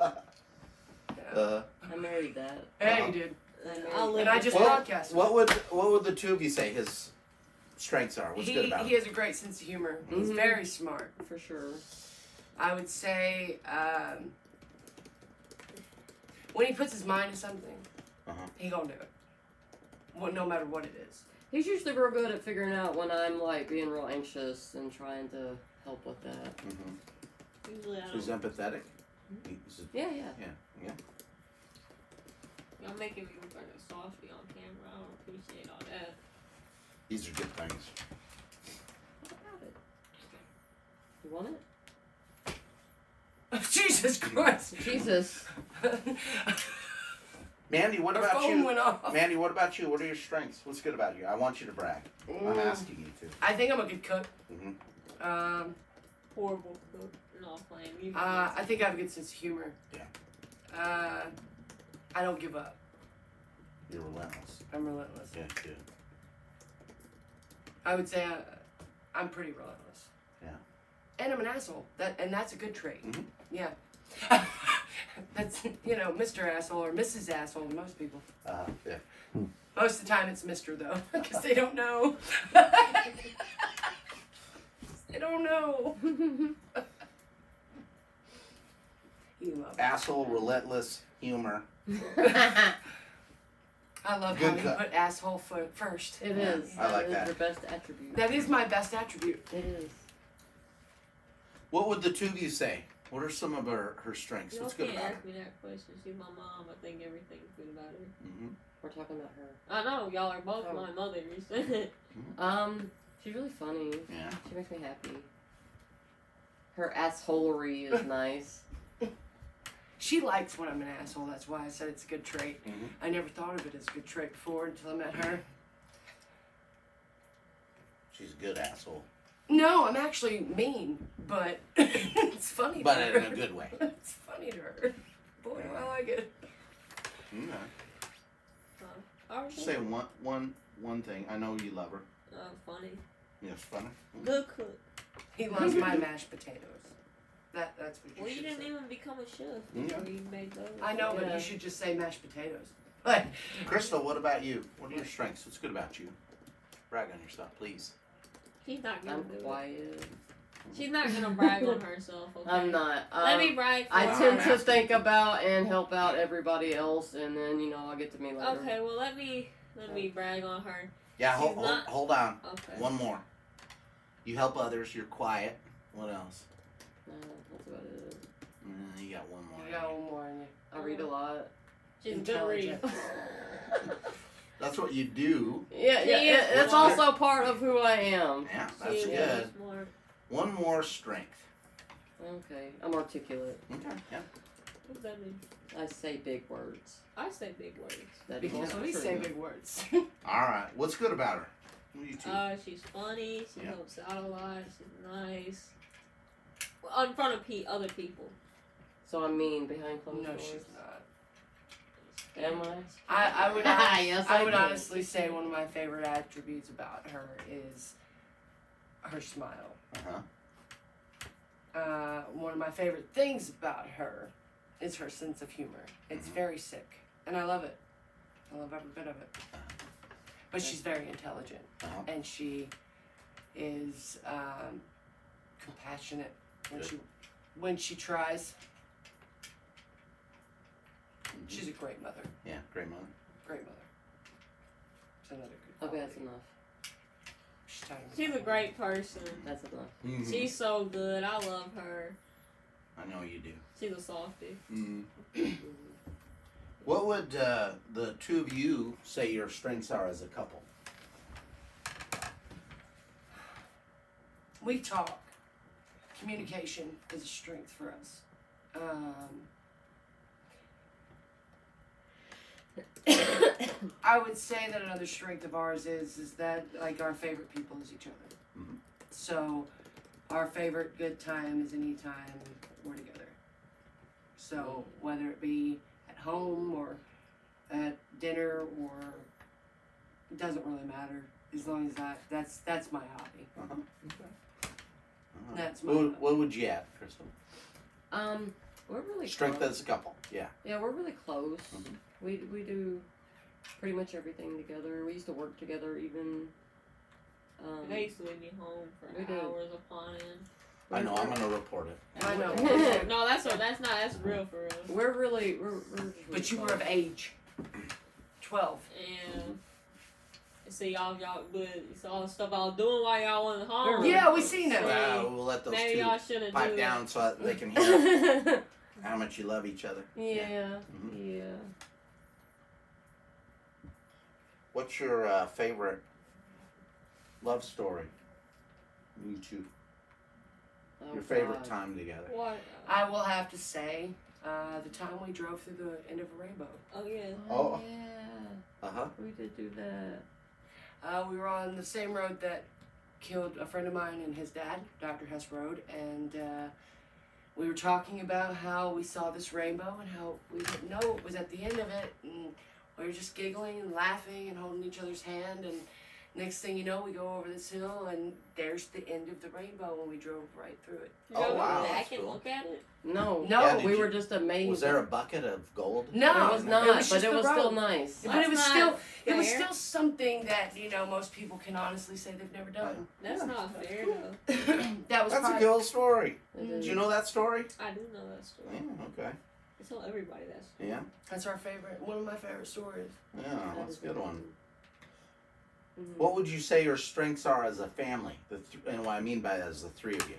I married that. Yeah, you did. And I just Well, broadcast. what would the two of you say his strengths are? What's good about He him? has a great sense of humor. He's Mhm. very smart. For sure. I would say when he puts his mind to something, he gonna do it. Well, no matter what it is. He's usually real good at figuring out when I'm like being real anxious and trying to help with that. Mm-hmm. Usually I So he's don't. empathetic. Yeah. Yeah. Y'all making me look like a softie on camera. I don't appreciate all that. These are good things. What about it? You want it? Jesus Christ. Jesus. Mandy, what The about phone you? went off. Mandy, what about you? What are your strengths? What's good about you? I want you to brag. I'm asking you to. I think I'm a good cook. Mm-hmm. Horrible cook. No, playing. You I think I have a good sense of humor. Yeah. I don't give up. You're relentless. I'm relentless. Yeah, good. I would say I'm pretty relentless. Yeah. And I'm an asshole. That's a good trait. Mhm. Yeah. That's Mr. Asshole or Mrs. Asshole to most people. Yeah. Most of the time it's Mr. though, because they don't know. They don't know. You love it. Asshole, relentless, humor. I love Good how you cut. put asshole first. It is. I like is that. your best attribute. That is my best attribute. It is. What would the two of you say? What are some of her strengths? Y'all What's good can't about her? ask me that question. She's my mom. I think everything's good about her. Mm-hmm. We're talking about her. I know y'all are both Oh. my mothers. She's really funny. Yeah. She makes me happy. Her assholery is nice. She likes when I'm an asshole. That's why I said it's a good trait. Mhm. I never thought of it as a good trait before until I met her. She's a good asshole. No, I'm actually mean, but it's funny But to in her. a good way. It's funny to her. Boy, do I like it. Okay. Alright. Say one thing. I know you love her. Funny. Yes, funny. Good cook. He loves my mashed potatoes. That's what you Well, you should didn't say. even become a chef Yeah. before you made those. I know, but Yeah. you should just say mashed potatoes. Like, Crystal, what about you? What are your strengths? What's good about you? Brag on yourself, please. She's not gonna I'm do it. quiet. She's not gonna brag on herself. Okay? I'm not. Let me brag. For I Wow. her. tend to think about and help out everybody else, and then I'll get to me later. Okay, well let me brag on her. Yeah, She's not- hold on. Okay. One more. You help others. You're quiet. What else? That's about it. You got one more. you got one more in you. I read a lot. She's a good read. That's what you do. Yeah, She yeah. is It's smart. also part of who I am. Yeah, She that's is good. smart. One more strength. Okay, I'm articulate. Okay. Yeah. What does that mean? I say big words. I say big words. That is Because also we true. say big words. All right. What's good about her? What do you two? She's funny. She Yeah. helps out a lot. She's nice. in front of other people. So I'm mean behind closed No, doors. she's not. Am I? I would Yes, I I would do. honestly say one of my favorite attributes about her is her smile. One of my favorite things about her is her sense of humor. It's very sick, and I love it. I love every bit of it. But she's very intelligent, and she is compassionate when she tries. She's a great mother. Yeah, great mother. Great mother. It's another good Okay, quality. that's enough. She's a great person. That's enough. Mhm. She's so good. I love her. I know you do. She's a softie. What would the two of you say your strengths are as a couple? We talk. Communication is a strength for us. I would say that another strength of ours is that like our favorite people is each other. Mhm. So our favorite good time is any time we're together. So whether it be at home or at dinner or it doesn't really matter as long as that's my hobby. That's my What would you add, Crystal? We're really Strength close. as a couple. Yeah. Yeah, we're really close. Mhm. We do pretty much everything together. We used to work together even. They used to leave me home for We did. hours upon end. I know. I'm gonna report it. I know. No, that's real for us. We're really we're just really But you were close. of age. 12. And see y'all, but it's all the stuff I was doing while y'all wasn't home. Yeah, we seen that. We'll let those Maybe two y'all shouldn't pipe do down that. so that they can hear how much you love each other. Yeah, Mhm. yeah. What's your favorite love story? You two. Oh, Your favorite God. time together. What? I will have to say, the time we drove through the end of a rainbow. Oh yeah. Oh. Yeah. Uh-huh. We did do that. We were on the same road that killed a friend of mine and his dad, Dr. Hess Road, and we were talking about how we saw this rainbow and how we didn't know it was at the end of it, and we were just giggling and laughing and holding each other's hand, and next thing you know, we go over this hill, and there's the end of the rainbow, and we drove right through it. Did y'all Oh, wow, go back that's and cool. look at it? No, No. Did we you- were just amazed. Was there a bucket of gold? No, It was not, it was but just it the was still road. nice. But it was That's still, not it was fair. still something that, you know, most people can honestly say they've never done. That's Yeah, not that's fair cool. though. That was That's a probably, cool story. It Did is. you know that story? I do know that story. Yeah, okay. I tell everybody that story. Yeah. that's our favorite, one of my favorite stories. Yeah, That that's is a good really one. cool. Mhm. What would you say your strengths are as a family? And what I mean by that is the three of you.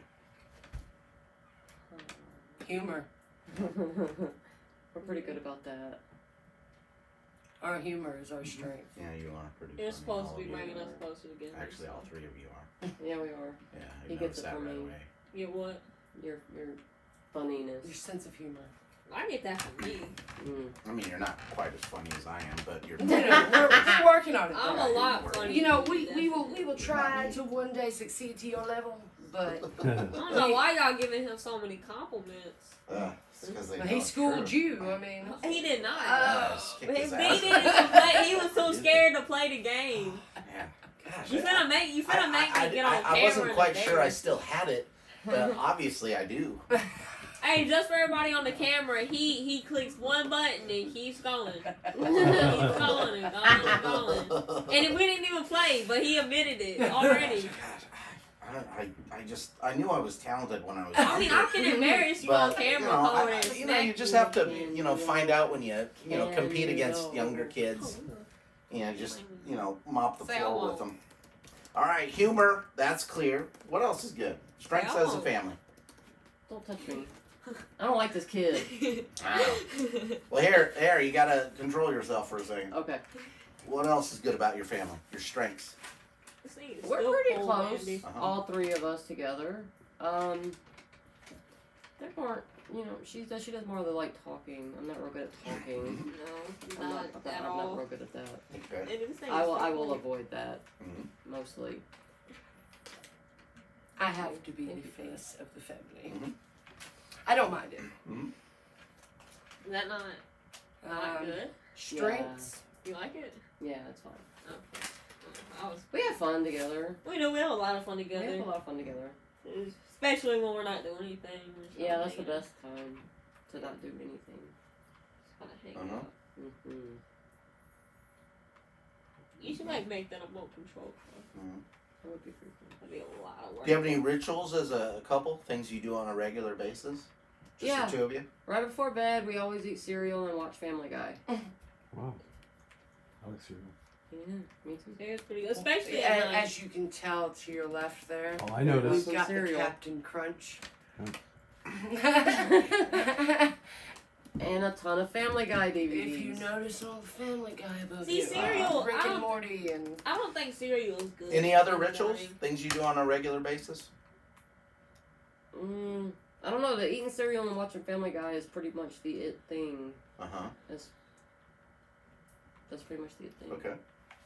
Humor. We're pretty good about that. Our humor is our strength. Yeah, you are pretty You're funny, supposed all to be of you bringing us are. closer together. Actually, all three of you are. Yeah, we are. Yeah, He I gets noticed it that from right me. away. You what? Your funniness. Your sense of humor. I get that from me. Mm. I mean, you're not quite as funny as I am, but you're. You know, we're working on it. I'm though. a lot funny. You know, we will try to one day succeed to your level, but I don't know why y'all giving him so many compliments. It's 'cause they but know he it's schooled true. you. I mean, He did not. Just He kick his didn't ass. play. He was too scared to play the game. Man, gosh, You finna make me get on camera. I wasn't quite and sure I everything. still had it, but obviously I do. Hey, just for everybody on the camera, he clicks one button and keeps going. Keeps going and going and going. And we didn't even play, but he admitted it already. Gosh, I knew I was talented when I was. I mean, I can embarrass you on But, camera, you know, over there. you know, you just have to, you know, find out when you compete against younger kids. You know, just, you know, mop the Say I floor won't. with them. All right, humor, that's clear. What else is good? Strengths Say I as a won't. family. Don't touch me. I don't like this kid. Wow. Well, here, you gotta control yourself for a second. Okay. What else is good about your family? Your strengths. See, it's We're still pretty cool, close, Andy. Uh-huh. all three of us together. They're more, you know, she does more of the like talking. I'm not real good at talking. No, not at I'm not all. real good at that. Okay. And this thing I is will so I will cool. avoid that Mhm. mostly. I have to be the face of the family. Mhm. I don't mind it. Is that not good? Strengths. You like it? Yeah, it's fine. Okay. We have fun together. We know we have a lot of fun We together. have a lot of fun together. Especially when we're not doing anything. We're just Yeah, kinda that's the hanging out. best time to not do anything. Just kinda hanging out. Mm-hmm. You should make that a remote control car. That would be pretty cool. That'd be a lot of work. Do you have any rituals as a couple? Things you do on a regular basis? Just Yeah. the two of you? Right before bed, we always eat cereal and watch Family Guy. Wow. I like cereal. Yeah, me too. Yeah, it's pretty good. Especially And at night. as you can tell to your left there, Oh, I noticed. we've got Cereal. the Captain Crunch. And a ton of Family Guy DVDs. If you notice all the Family Guy above See, you, cereal, Rick I and don't- Morty, and I don't think cereal is good. Any other in the rituals? morning. Things you do on a regular basis? I don't know. The eating cereal and watching Family Guy is pretty much the it thing. Uh-huh. That's pretty much the it thing. Okay.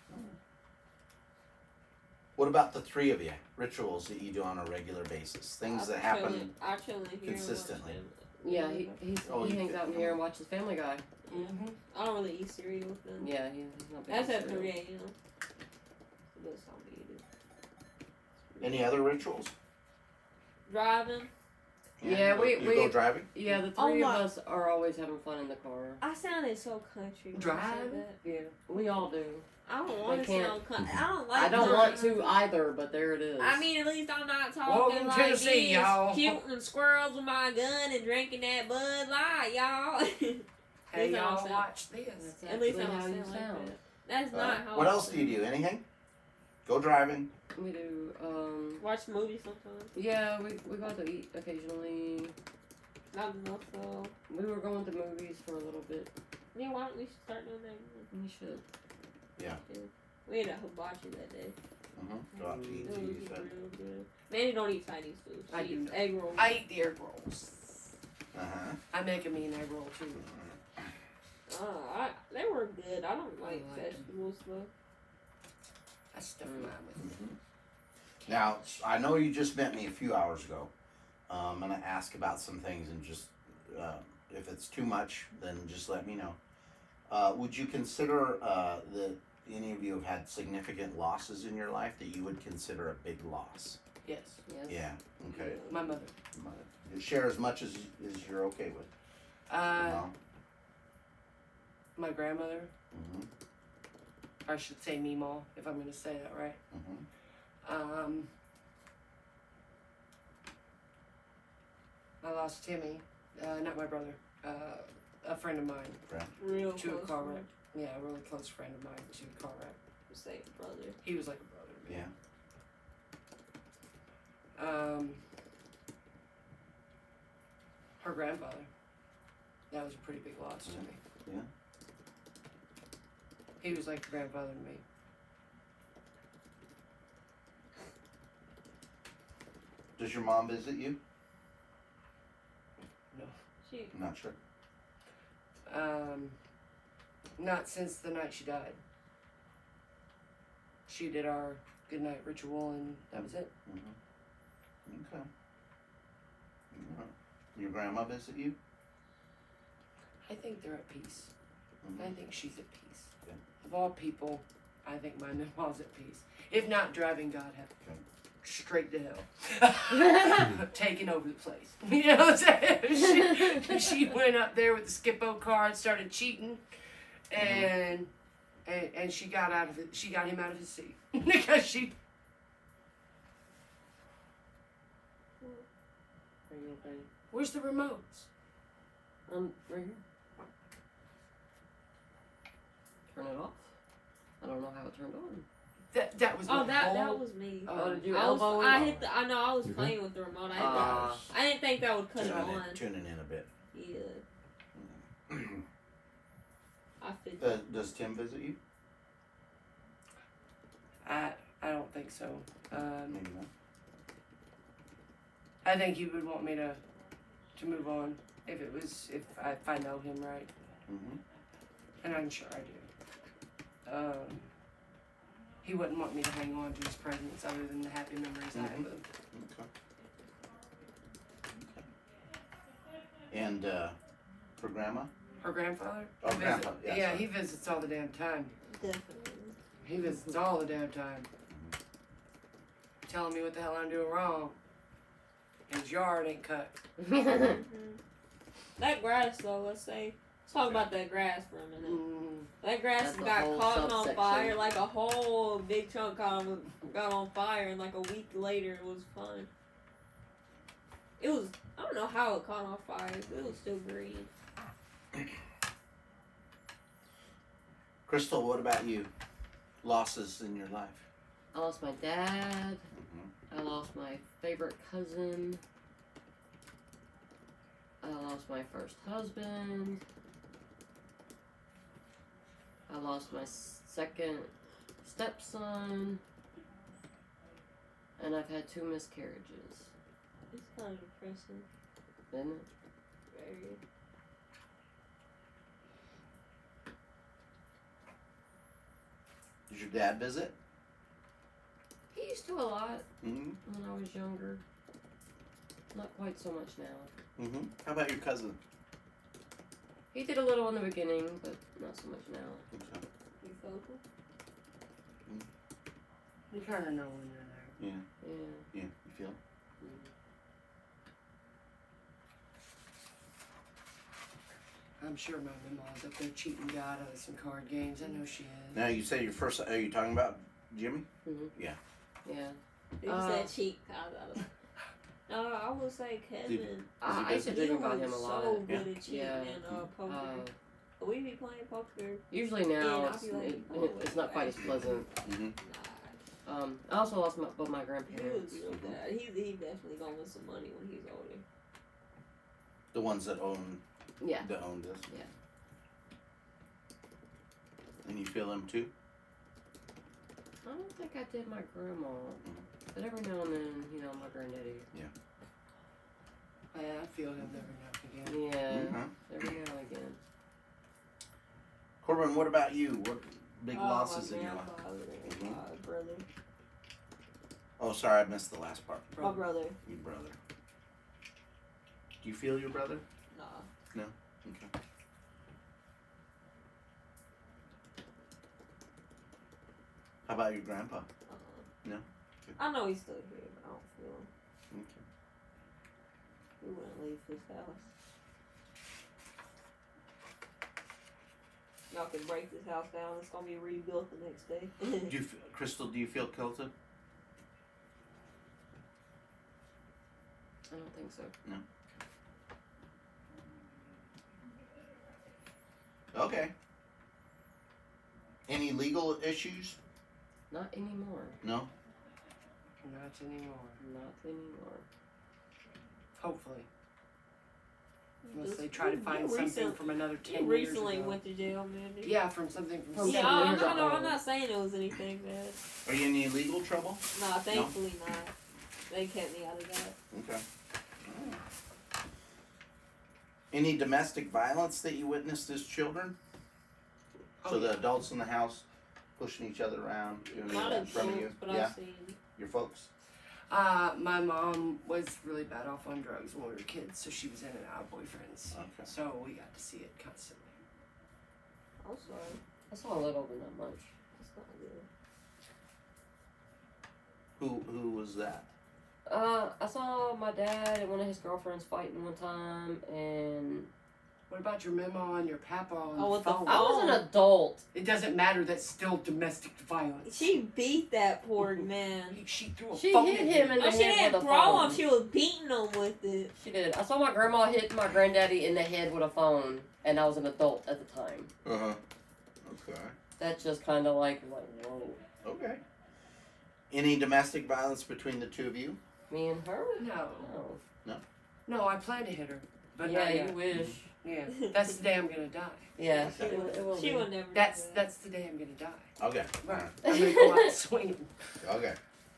What about the three of you? Rituals that you do on a regular basis? Things that happen. I chill in here consistently. And watch Yeah, them. he hangs out in here and watches Family Guy. I don't really eat cereal with them. Yeah, he's not big That's on at cereal. 3 a.m. That's how we eat it. Any other rituals? Driving. Yeah, you go driving? Yeah, the Oh three of my- us are always having fun in the car. I sounded so country. when I said Drive? that. Yeah, we all do. I don't want to can't- sound country. I don't like I don't want country. to either, but there it is. I mean, at least I'm not talking Welcome to like Tennessee, this, y'all. shooting squirrels with my gun and drinking that Bud Light, y'all. Hey, That's how I y'all, sound. watch this. That's At least I actually don't how you sound like sound. that. That's not how. What I else do sound. you do? Anything? Go driving. We do. Watch movies sometimes. Yeah, we go to eat occasionally. Not enough though. We were going to movies for a little bit. Yeah, why don't we start doing that? We should. We had a hibachi that day. Go out to eat It too, was you said. real good. Manny don't eat Chinese food. She I do eats not. egg rolls. I eat the egg rolls. Uh-huh. I make a mean egg roll too. They were good. I don't like I like 'em. vegetable stuff. I stuff mine with. Now, I know you just met me a few hours ago. I'm going to ask about some things and just, if it's too much, then just let me know. Would you consider that any of you have had significant losses in your life that you would consider a big loss? Yes, Yes. Yeah, okay. my mother. Share as much as you're okay with. No? My grandmother. Mm-hmm. I should say Meemaw, if I'm going to say that right. Mm-hmm. I lost Timmy, not my brother, a friend of mine, Real to a close car friend. wreck. Yeah, a really close friend of mine to a car wreck. Say brother. He was like a brother to me. Yeah. Her grandfather. That was a pretty big loss to me. Yeah. He was like a grandfather to me. Does your mom visit you? She I'm not sure. Not since the night she died. She did our goodnight ritual and that was it. Mm-hmm. Okay. Alright. Your grandma visit you? I think they're at peace. Mhm. I think she's at peace. Yeah. Of all people, I think my mom's at peace. If not driving God straight to hell. Taking over the place. You know what I'm saying? She went up there with the Skippo car and started cheating and she got out of it. She got him out of his seat. Because she Are you okay? where's the remotes? Right here. Turn it off. I don't know how it turned on. That was Oh, my that whole- was me. Oh, did you I was, elbow it? I hit the. I know I was You playing with the remote. Ah. I didn't think that would cut it on. Tuning in a bit. Yeah, I fit. Does Tim visit you? I don't think so. Maybe not. I think he would want me to move on if I know him right, Mm-hmm. and I'm sure I do. He wouldn't want me to hang on to his presents other than the happy memories I have with him. Okay. And for grandma? Her grandfather? Oh, He grandpa, visit- yeah, yeah, sorry. he visits all the damn time. Definitely. He visits all the damn time. Telling me what the hell I'm doing wrong. His yard ain't cut. That grass, though, let's talk about that grass for a minute. That grass That's a got whole caught on subsection. fire, like a whole big chunk got on fire, and like a week later it was fine. It was, I don't know how it caught on fire, but it was still green. Crystal, what about you? Losses in your life? I lost my dad. Mm-hmm. I lost my favorite cousin. I lost my first husband. I lost my second stepson. And I've had 2 miscarriages. It's kind of depressing. Isn't it? Very. Did your dad visit? He used to a lot Mm-hmm. when I was younger. Not quite so much now. Mm-hmm. How about your cousin? He did a little in the beginning, but not so much now. Okay. You vocal? You kind of know when you're there. Yeah. Yeah. Yeah. You feel? I'm sure my mama's up there cheating God out of some card games. I know she is. Now you say your first. Are you talking about Jimmy? Yeah. You said cheat. No, I would say Kevin. I used to He dream about was him a lot. so good at cheating Yeah. and poker. We be playing poker. Usually now I'll it's, be like, it's not quite as pleasant. Mm-hmm. I also lost both my He was grandparents. real bad. He definitely gonna win some money when he's older. The ones that own. Yeah. That own this. Yeah. And you feel them too? I don't think I did my grandma. But every now and then, my granddaddy. Yeah, I feel him every now and again. Yeah. Mm-hmm. Every now and again. Corbin, what about you? What big losses my in your life? grandfather and Mhm. my brother. Oh, sorry, I missed the last part. My brother. Your brother. Do you feel your brother? Nah. No? Okay. How about your grandpa? No? Okay. I know he's still here, but I don't feel him. Okay. We wouldn't leave his house. Y'all can break this house down. It's gonna be rebuilt the next day. Do you, Crystal, do you feel kilted? I don't think so. Okay. Any legal issues? Not anymore. No? Not anymore. Not anymore. Hopefully. Unless Just- they try to you find something recent- from another You 10 years recently ago. went to jail, Mandy. Yeah, from something from From Yeah, 7 I'm years not, ago. I'm not saying it was anything bad. Are you in any legal trouble? Nah, thankfully not. They kept me out of that. Okay. Any domestic violence that you witnessed as children? Oh, So yeah. the adults in the house pushing each other around, doing Not that in front of you? adults, but Yeah, I've seen. your folks? My mom was really bad off on drugs when we were kids, so she was in and out of boyfriends. Okay. So we got to see it constantly. I'm sorry. I saw a little, but not much. That's not good. Who was that? I saw my dad and one of his girlfriends fighting one time, and What about your mama and your papa on Oh, the with the phone? I was an adult. It doesn't matter. That's still domestic violence. She beat that poor man. She threw a She phone hit at him in Oh, the she head didn't with a throw phone. him. She was beating him with it. She did. I saw my grandma hit my granddaddy in the head with a phone, and I was an adult at the time. Uh-huh. Okay. That just kind of like whoa. Okay. Any domestic violence between the two of you? Me and her? No. No. No, I plan to hit her. But yeah, not you yet. wish. Yeah. That's the day I'm gonna die. Yeah, Okay. it will She be. would never. That's do that. that's the day I'm gonna die. Okay. Right. Alright. I'm gonna go out swinging. Okay.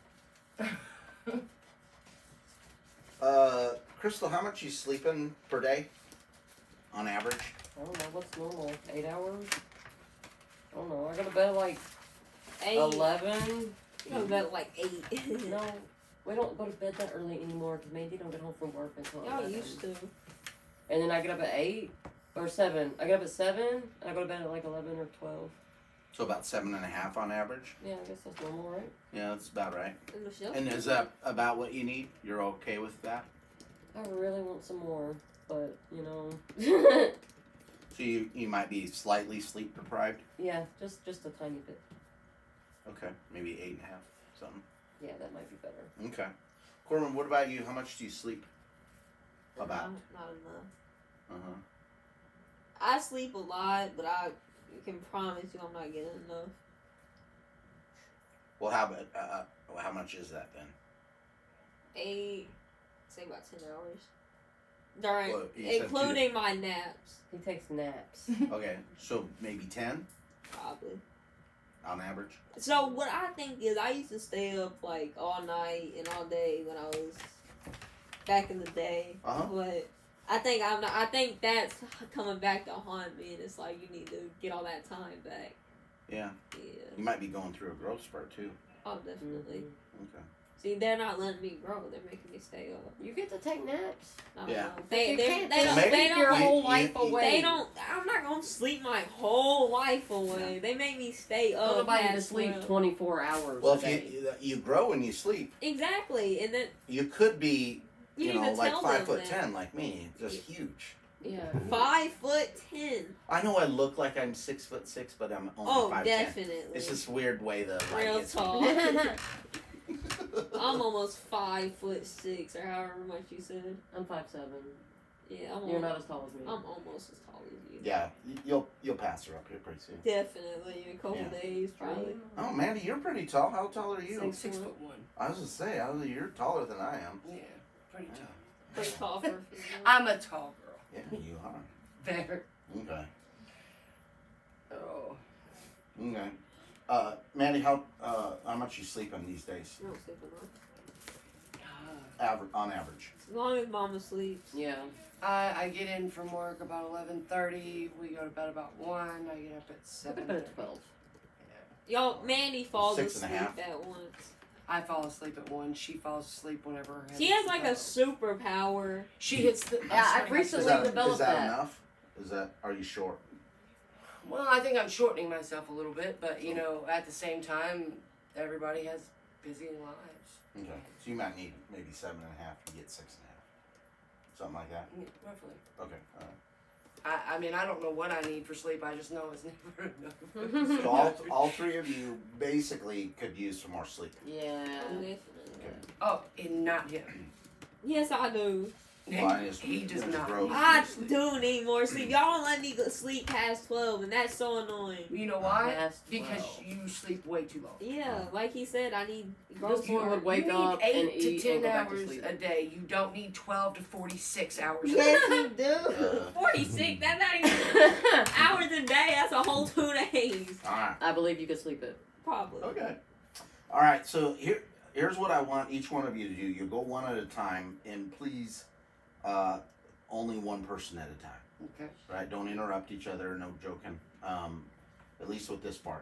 Crystal, how much you sleeping per day? On average? I don't know what's normal. 8 hours? I don't know. I go to bed at like 8. 11. You go to bed at like 8. No, we don't go to bed that early anymore because Mandy don't get home from work until Y'all 11. used to. And then I get up at 8 or 7. I get up at 7. And I go to bed at like 11 or 12. So about 7.5 on average. Yeah, I guess that's normal, right? Yeah, that's about right. And Michelle. And is that about what you need? You're okay with that? I really want some more, but you know. So you might be slightly sleep deprived. Yeah, just a tiny bit. Okay, maybe 8.5, something. Yeah, that might be better. Okay. Corbin, what about you? How much do you sleep? About. Not enough. Uh-huh. I sleep a lot, but I can promise you I'm not getting enough. Well, how about how much is that then? 8, say about 10 hours. During, Well, you said including my naps, He takes naps. Okay, so maybe 10 probably. on average. So what I think is I used to stay up like all night and all day when I was back in the day. Uh-huh. But I think I'm not. I think that's coming back to haunt me, and it's like you need to get all that time back. Yeah. Yeah. You might be going through a growth spurt too. Oh, definitely. Okay. See, they're not letting me grow. They're making me stay up. You get to take naps. I don't Yeah. know. But They you they can't they don't Maybe they take your don't whole you- life you- away. they don't. I'm not gonna sleep my whole life away. They make me stay Tell up. nobody to past sleep 12. 24 hours Well, a day. if you grow when you sleep, Exactly, and then you could be you, you need know to like tell 5'10" them like me, just huge. Yeah. that. 5'10". I know I look like I'm 6'6", but I'm only Oh, 5'10". definitely. It's this weird way the light Real hits me. tall. I'm almost 5'6", or however much you said. I'm 5'7". Yeah, I'm. You're not as tall as me. I'm almost as tall as you. Yeah, you'll pass her up here pretty soon. Definitely in a couple Yeah. days, probably. Oh, Mandy, you're pretty tall. How tall are you? 6'1". I was gonna say, you're taller than I am. Yeah, pretty tall. Pretty tall for a female. I'm a tall girl. Yeah, you are. There. Okay. Oh. Okay. Mandy, how much you sleeping these days? I don't sleep enough. On average. As long as Mama sleeps. Yeah. I get in from work about 11:30. We go to bed about 1. I get up at I 7. go to bed at 12. Yo, Mandy falls 6.5. asleep at once. I fall asleep at 1. She falls asleep whenever her head She has like a superpower. She hits the. Yeah, I've sorry, recently Is that developed that. enough? Are you short? Well, I think I'm shortening myself a little bit, but you know, at the same time, everybody has busy lives. Okay. So you might need maybe 7.5 to get 6.5. Something like that. Yeah, roughly. Okay. All right. I mean, I don't know what I need for sleep. I just know it's never enough. So all three of you basically could use some more sleep. Yeah. Definitely. Oh, and not him. Yes, I do. Well, just- He does just not. grow. I do need more sleep. Y'all don't let me go sleep past 12, and that's so annoying. You know why? Past Because 12. you sleep way too long. Yeah, like he said, I need growth. This boy would wake you need up 8 and to eat 10 and go back to hours sleep. a day. You don't need 12 to 46 hours a day. Yes, you do. Uh, 46. That's not even hours a day. That's a whole 2 days. All right. I believe you could sleep it. Probably. Okay. All right. So here's what I want each one of you to do. You go one at a time, and please, only one person at a time. Okay. Right? Don't interrupt each other. No joking. At least with this part.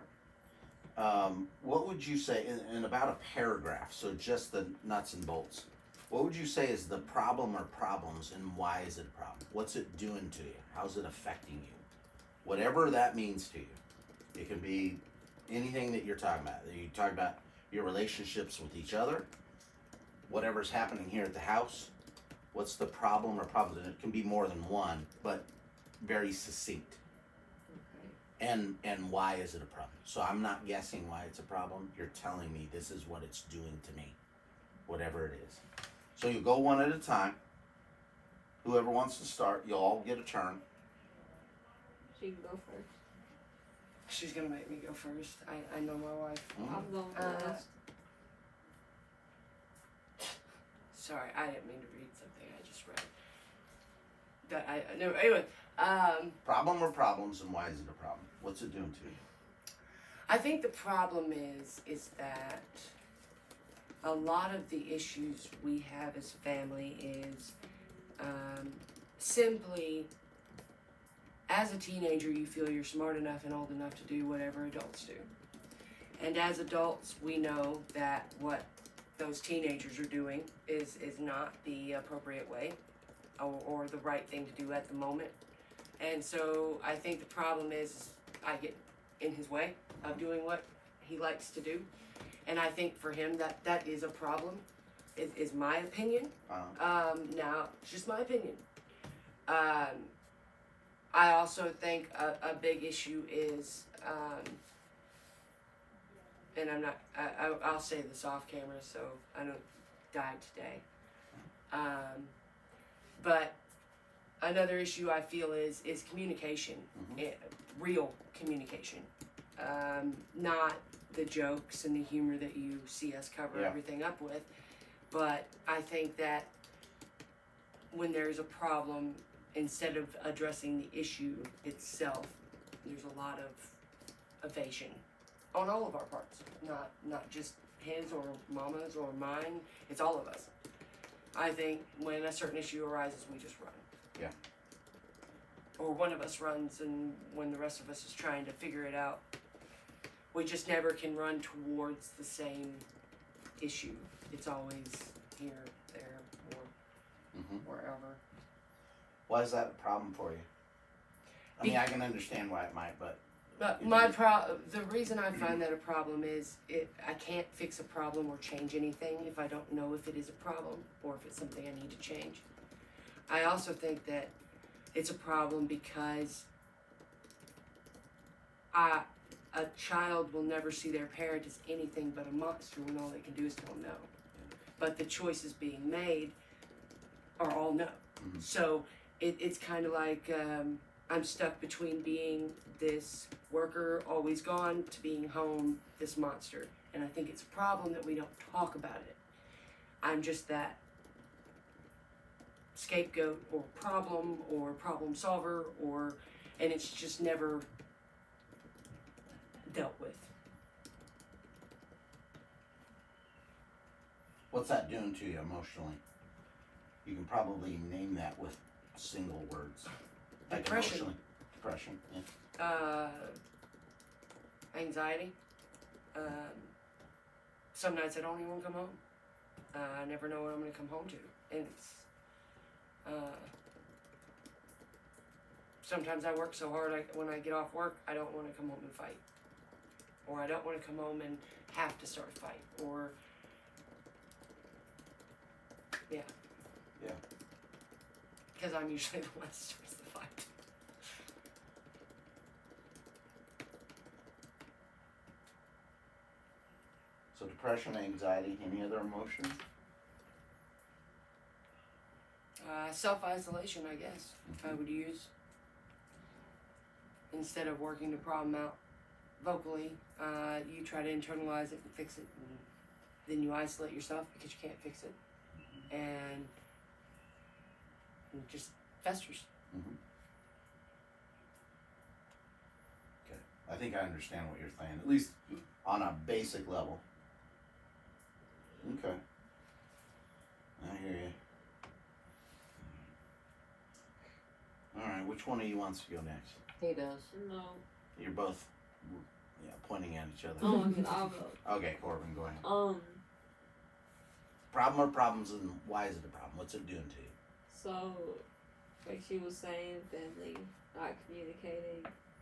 What would you say in about a paragraph? So just the nuts and bolts. What would you say is the problem or problems, and why is it a problem? What's it doing to you? How's it affecting you? Whatever that means to you. It can be anything that you're talking about. You talk about your relationships with each other, whatever's happening here at the house. What's the problem or problems? And it can be more than one, but very succinct. And why is it a problem? So I'm not guessing why it's a problem. You're telling me this is what it's doing to me, whatever it is. So you go one at a time. Whoever wants to start, you'll all get a turn. She can go first. She's gonna make me go first. I know my wife. I'm going last. Sorry, I didn't mean to read something I just read. That I no. Anyway, Problem or problems, and why is it a problem? What's it doing to you? I think the problem is that a lot of the issues we have as family is simply, as a teenager, you feel you're smart enough and old enough to do whatever adults do. And as adults, we know that what those teenagers are doing is not the appropriate way or the right thing to do at the moment. And so I think the problem is I get in his way of doing what he likes to do. And I think for him that is a problem, is my opinion. Now, it's just my opinion. I also think a big issue is, and I'll say this off camera so I don't die today. But another issue I feel is communication, real communication, not the jokes and the humor that you see us cover everything up with. But I think that when there's a problem, instead of addressing the issue itself, there's a lot of evasion on all of our parts, not just his or mama's or mine. It's all of us. I think when a certain issue arises, we just run. Yeah. Or one of us runs, and when the rest of us is trying to figure it out, we just never can run towards the same issue. It's always here, there, or wherever. Why is that a problem for you? I mean, I can understand why it might, but the reason I find that a problem is I can't fix a problem or change anything if I don't know if it is a problem or if it's something I need to change. I also think that it's a problem because a child will never see their parent as anything but a monster when all they can do is tell them no. But the choices being made are all no. So it's kind of like I'm stuck between being this worker, always gone, to being home, this monster. And I think it's a problem that we don't talk about it. I'm just that scapegoat or problem solver, and it's just never dealt with. What's that doing to you emotionally? You can probably name that with single words. Like Depression. Emotionally. Depression, yeah. Anxiety. Some nights I don't even want to come home. I never know what I'm going to come home to. And it's, sometimes I work so hard, when I get off work, I don't want to come home and fight. Or I don't want to come home and have to start a fight. Or, yeah. Yeah. Because I'm usually the one that starts the fight. So depression, anxiety, any other emotions? Self-isolation, I guess, I would use. Instead of working the problem out vocally, you try to internalize it and fix it, and then you isolate yourself because you can't fix it, and it just festers. Okay. I think I understand what you're saying, at least on a basic level. Okay. I hear you. Alright, which one of you wants to go next? He does. No. You're both pointing at each other. Oh, I'll go. Okay, Corbin, go ahead. Problem or problems, and why is it a problem? What's it doing to you? So, like she was saying, family not communicating,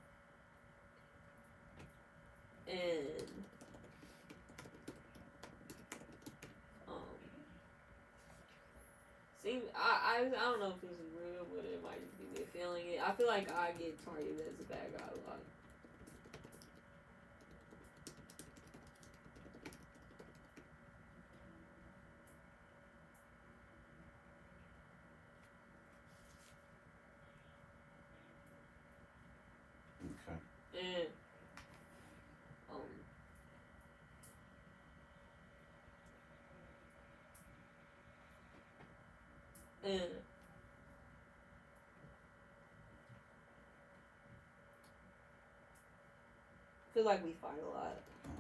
and I don't know if this is real, but it might just be me feeling it. I feel like I get targeted as a bad guy a lot. Okay. And I feel like we fight a lot.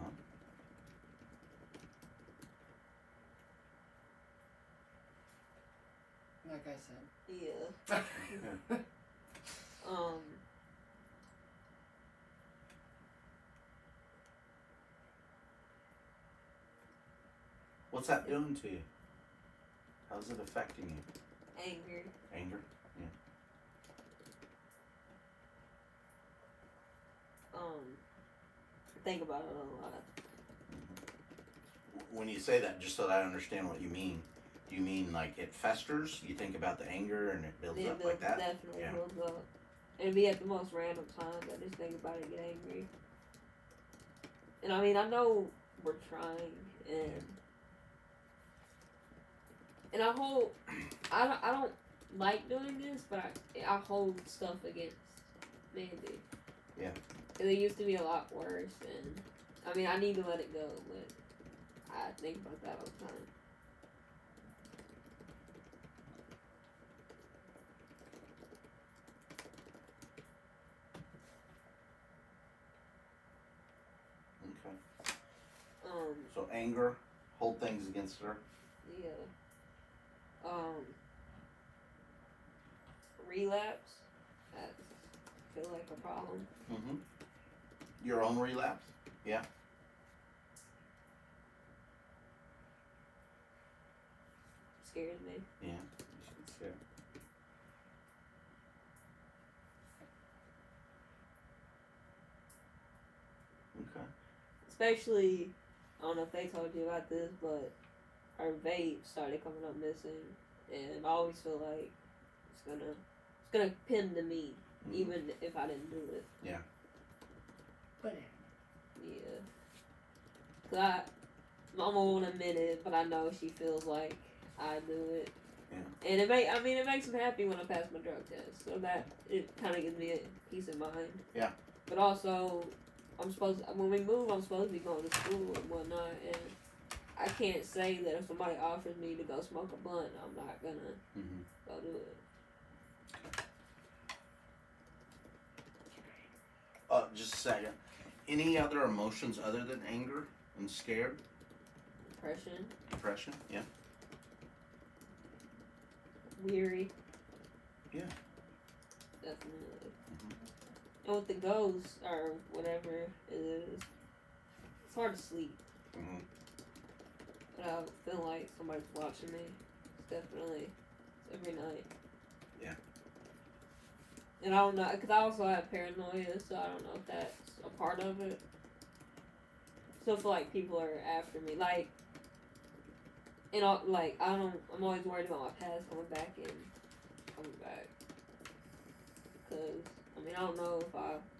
Like I said. Yeah. What's that doing to you? How's it affecting you? Anger. Anger? Yeah. Think about it a lot. When you say that, just so that I understand what you mean, do you mean like it festers? You think about the anger and it builds up like that? Definitely Yeah. builds up. It'd be at the most random times. I just think about it and get angry. And I mean, I know we're trying, and I hold. I don't like doing this, but I hold stuff against Mandy. Yeah. Cause it used to be a lot worse, and I mean, I need to let it go, but I think about that all the time. Okay. So anger, hold things against her. Yeah. Relapse. I feel like a problem. Mm-hmm. Your own relapse? Yeah. Scares me. Yeah. You should scare. Okay. Especially, I don't know if they told you about this, but our vape started coming up missing, and I always feel like it's gonna pin to me, Mm-hmm. even if I didn't do it. Yeah. But Yeah. 'Cause I won't admit it, but I know she feels like I do it. Yeah. And it makes me happy when I pass my drug test, so that it kind of gives me a peace of mind. Yeah. But also, when we move, I'm supposed to be going to school and whatnot, and I can't say that if somebody offers me to go smoke a blunt, I'm not gonna Mm-hmm. go do it. Just a second. Any other emotions other than anger and scared? Depression, Depression? Yeah. weary. Yeah. Definitely. Mm-hmm. And with the ghosts or whatever it is, it's hard to sleep. Mm-hmm. Without feeling like somebody's watching me. It's definitely every night. Yeah. And I don't know, because I also have paranoia, so I don't know if that's a part of it. So I feel like people are after me. Like, I'm always worried about my past coming back. Because, I don't know if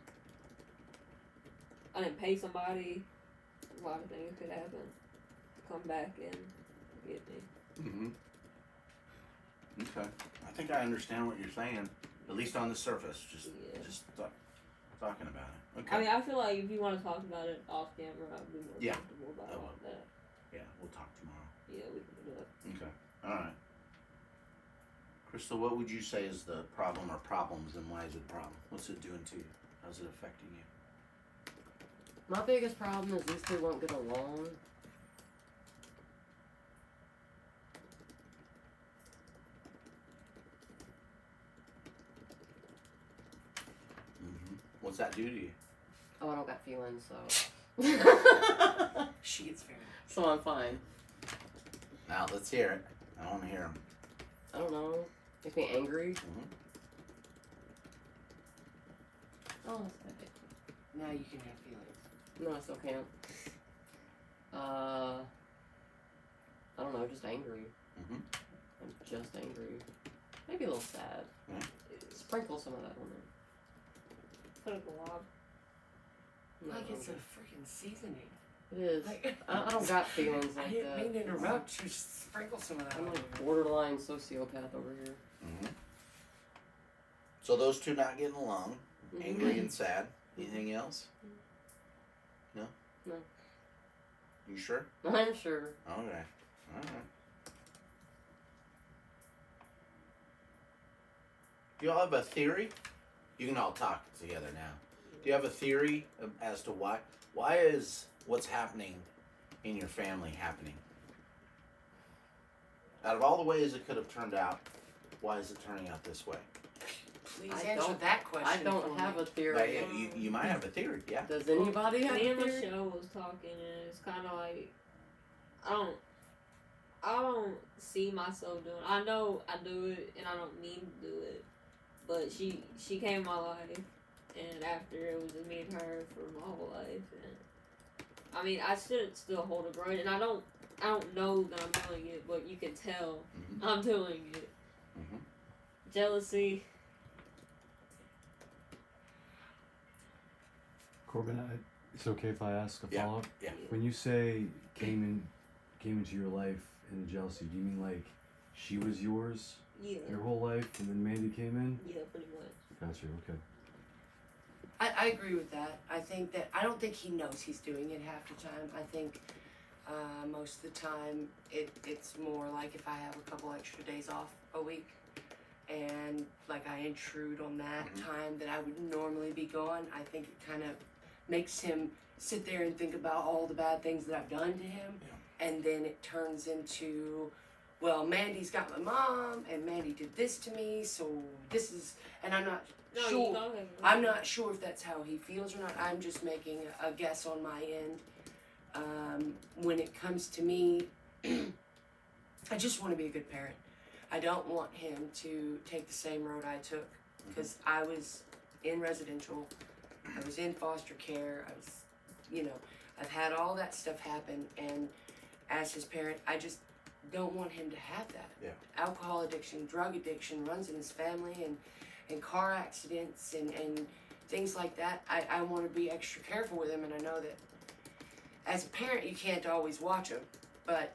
I didn't pay somebody, a lot of things could happen. Come back and get me. Mm-hmm. Okay. I think I understand what you're saying, at least on the surface. Just talking about it. Okay. I feel like if you want to talk about it off camera, I'd be more Yeah, comfortable about I all will. that. Yeah, we'll talk tomorrow. Yeah, we can do it. Okay. All right. Crystal, what would you say is the problem or problems, and why is it a problem? What's it doing to you? How's it affecting you? My biggest problem is these two won't get along. Mm-hmm. What's that do to you? Oh, I don't got feelings, so. she gets feelings. So I'm fine. Now, let's hear it. I want to hear them. I don't know. Makes me angry. Mm-hmm. Oh, that's bad. Now you can have feelings. No, I still can't. I don't know, just angry. Mm-hmm. I'm just angry. Maybe a little sad. Yeah. Sprinkle some of that on there. Put a glob. No, Like it's a freaking seasoning. it is. Like, I don't got feelings I like didn't that. mean to interrupt. You sprinkle some of that I'm on like there. borderline sociopath over here. Mm-hmm. So those two not getting along, Mhm. angry and sad. Anything else? No? No. You sure? I'm sure. Okay. All right. Do you all have a theory? You can all talk together now. Do you have a theory as to why is what's happening in your family happening? Out of all the ways it could have turned out, why is it turning out this way? Please I answer don't- that question. I don't for have me. a theory. Like, you might have a theory, yeah. Does anybody have Me a and theory? Michelle was talking, and it's kind of like, I don't I don't see myself doing. I know I do it, and I don't mean to do it. But she came in my life, and after it was just me and her for my whole life. And I mean, I shouldn't still hold a grudge, and I don't know that I'm doing it, but you can tell I'm doing it. Jealousy. Corbin, it's okay if I ask a follow up? Yeah. When you say came into your life in jealousy, do you mean like she was yours Yeah. your whole life and then Mandy came in? Yeah, pretty much. Gotcha, okay. I agree with that. I think that I don't think he knows he's doing it half the time. I think most of the time it's more like if I have a couple extra days off a week and like I intrude on that time that I would normally be gone, I think it kind of makes him sit there and think about all the bad things that I've done to him, and then it turns into, well, Mandy's got my mom and Mandy did this to me, so this is, and I'm not sure. I'm not sure if that's how he feels or not. I'm just making a guess on my end. When it comes to me, I just want to be a good parent. I don't want him to take the same road I took, because I was in residential, I was in foster care, I was, you know, I've had all that stuff happen, and as his parent, I just don't want him to have that. Yeah. Alcohol addiction, drug addiction runs in his family, and car accidents and things like that. I want to be extra careful with him, and I know that as a parent you can't always watch him, but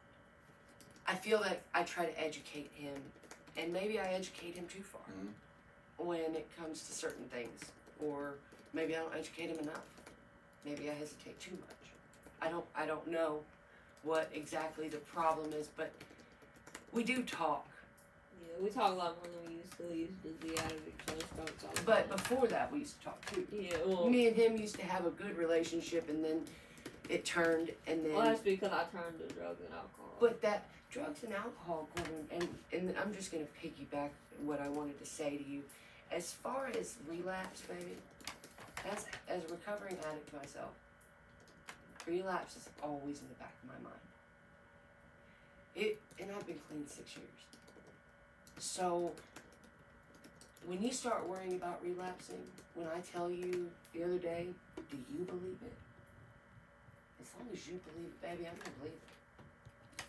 I feel like I try to educate him, and maybe I educate him too far when it comes to certain things, or maybe I don't educate him enough. Maybe I hesitate too much. I don't know what exactly the problem is, but we do talk. Yeah, we talk a lot more than we used to. We used to be out of each other's throats all the But time. before that, we used to talk too. Yeah, well, Me and him used to have a good relationship, and then it turned, and then. well, that's because I turned to drugs and alcohol. But that drugs and alcohol, Corbin, and I'm just gonna piggyback what I wanted to say to you. As far as relapse, baby, as a recovering addict myself, relapse is always in the back of my mind. And I've been clean 6 years. So when you start worrying about relapsing, when I tell you the other day, do you believe it? As long as you believe it, baby, I'm gonna believe it.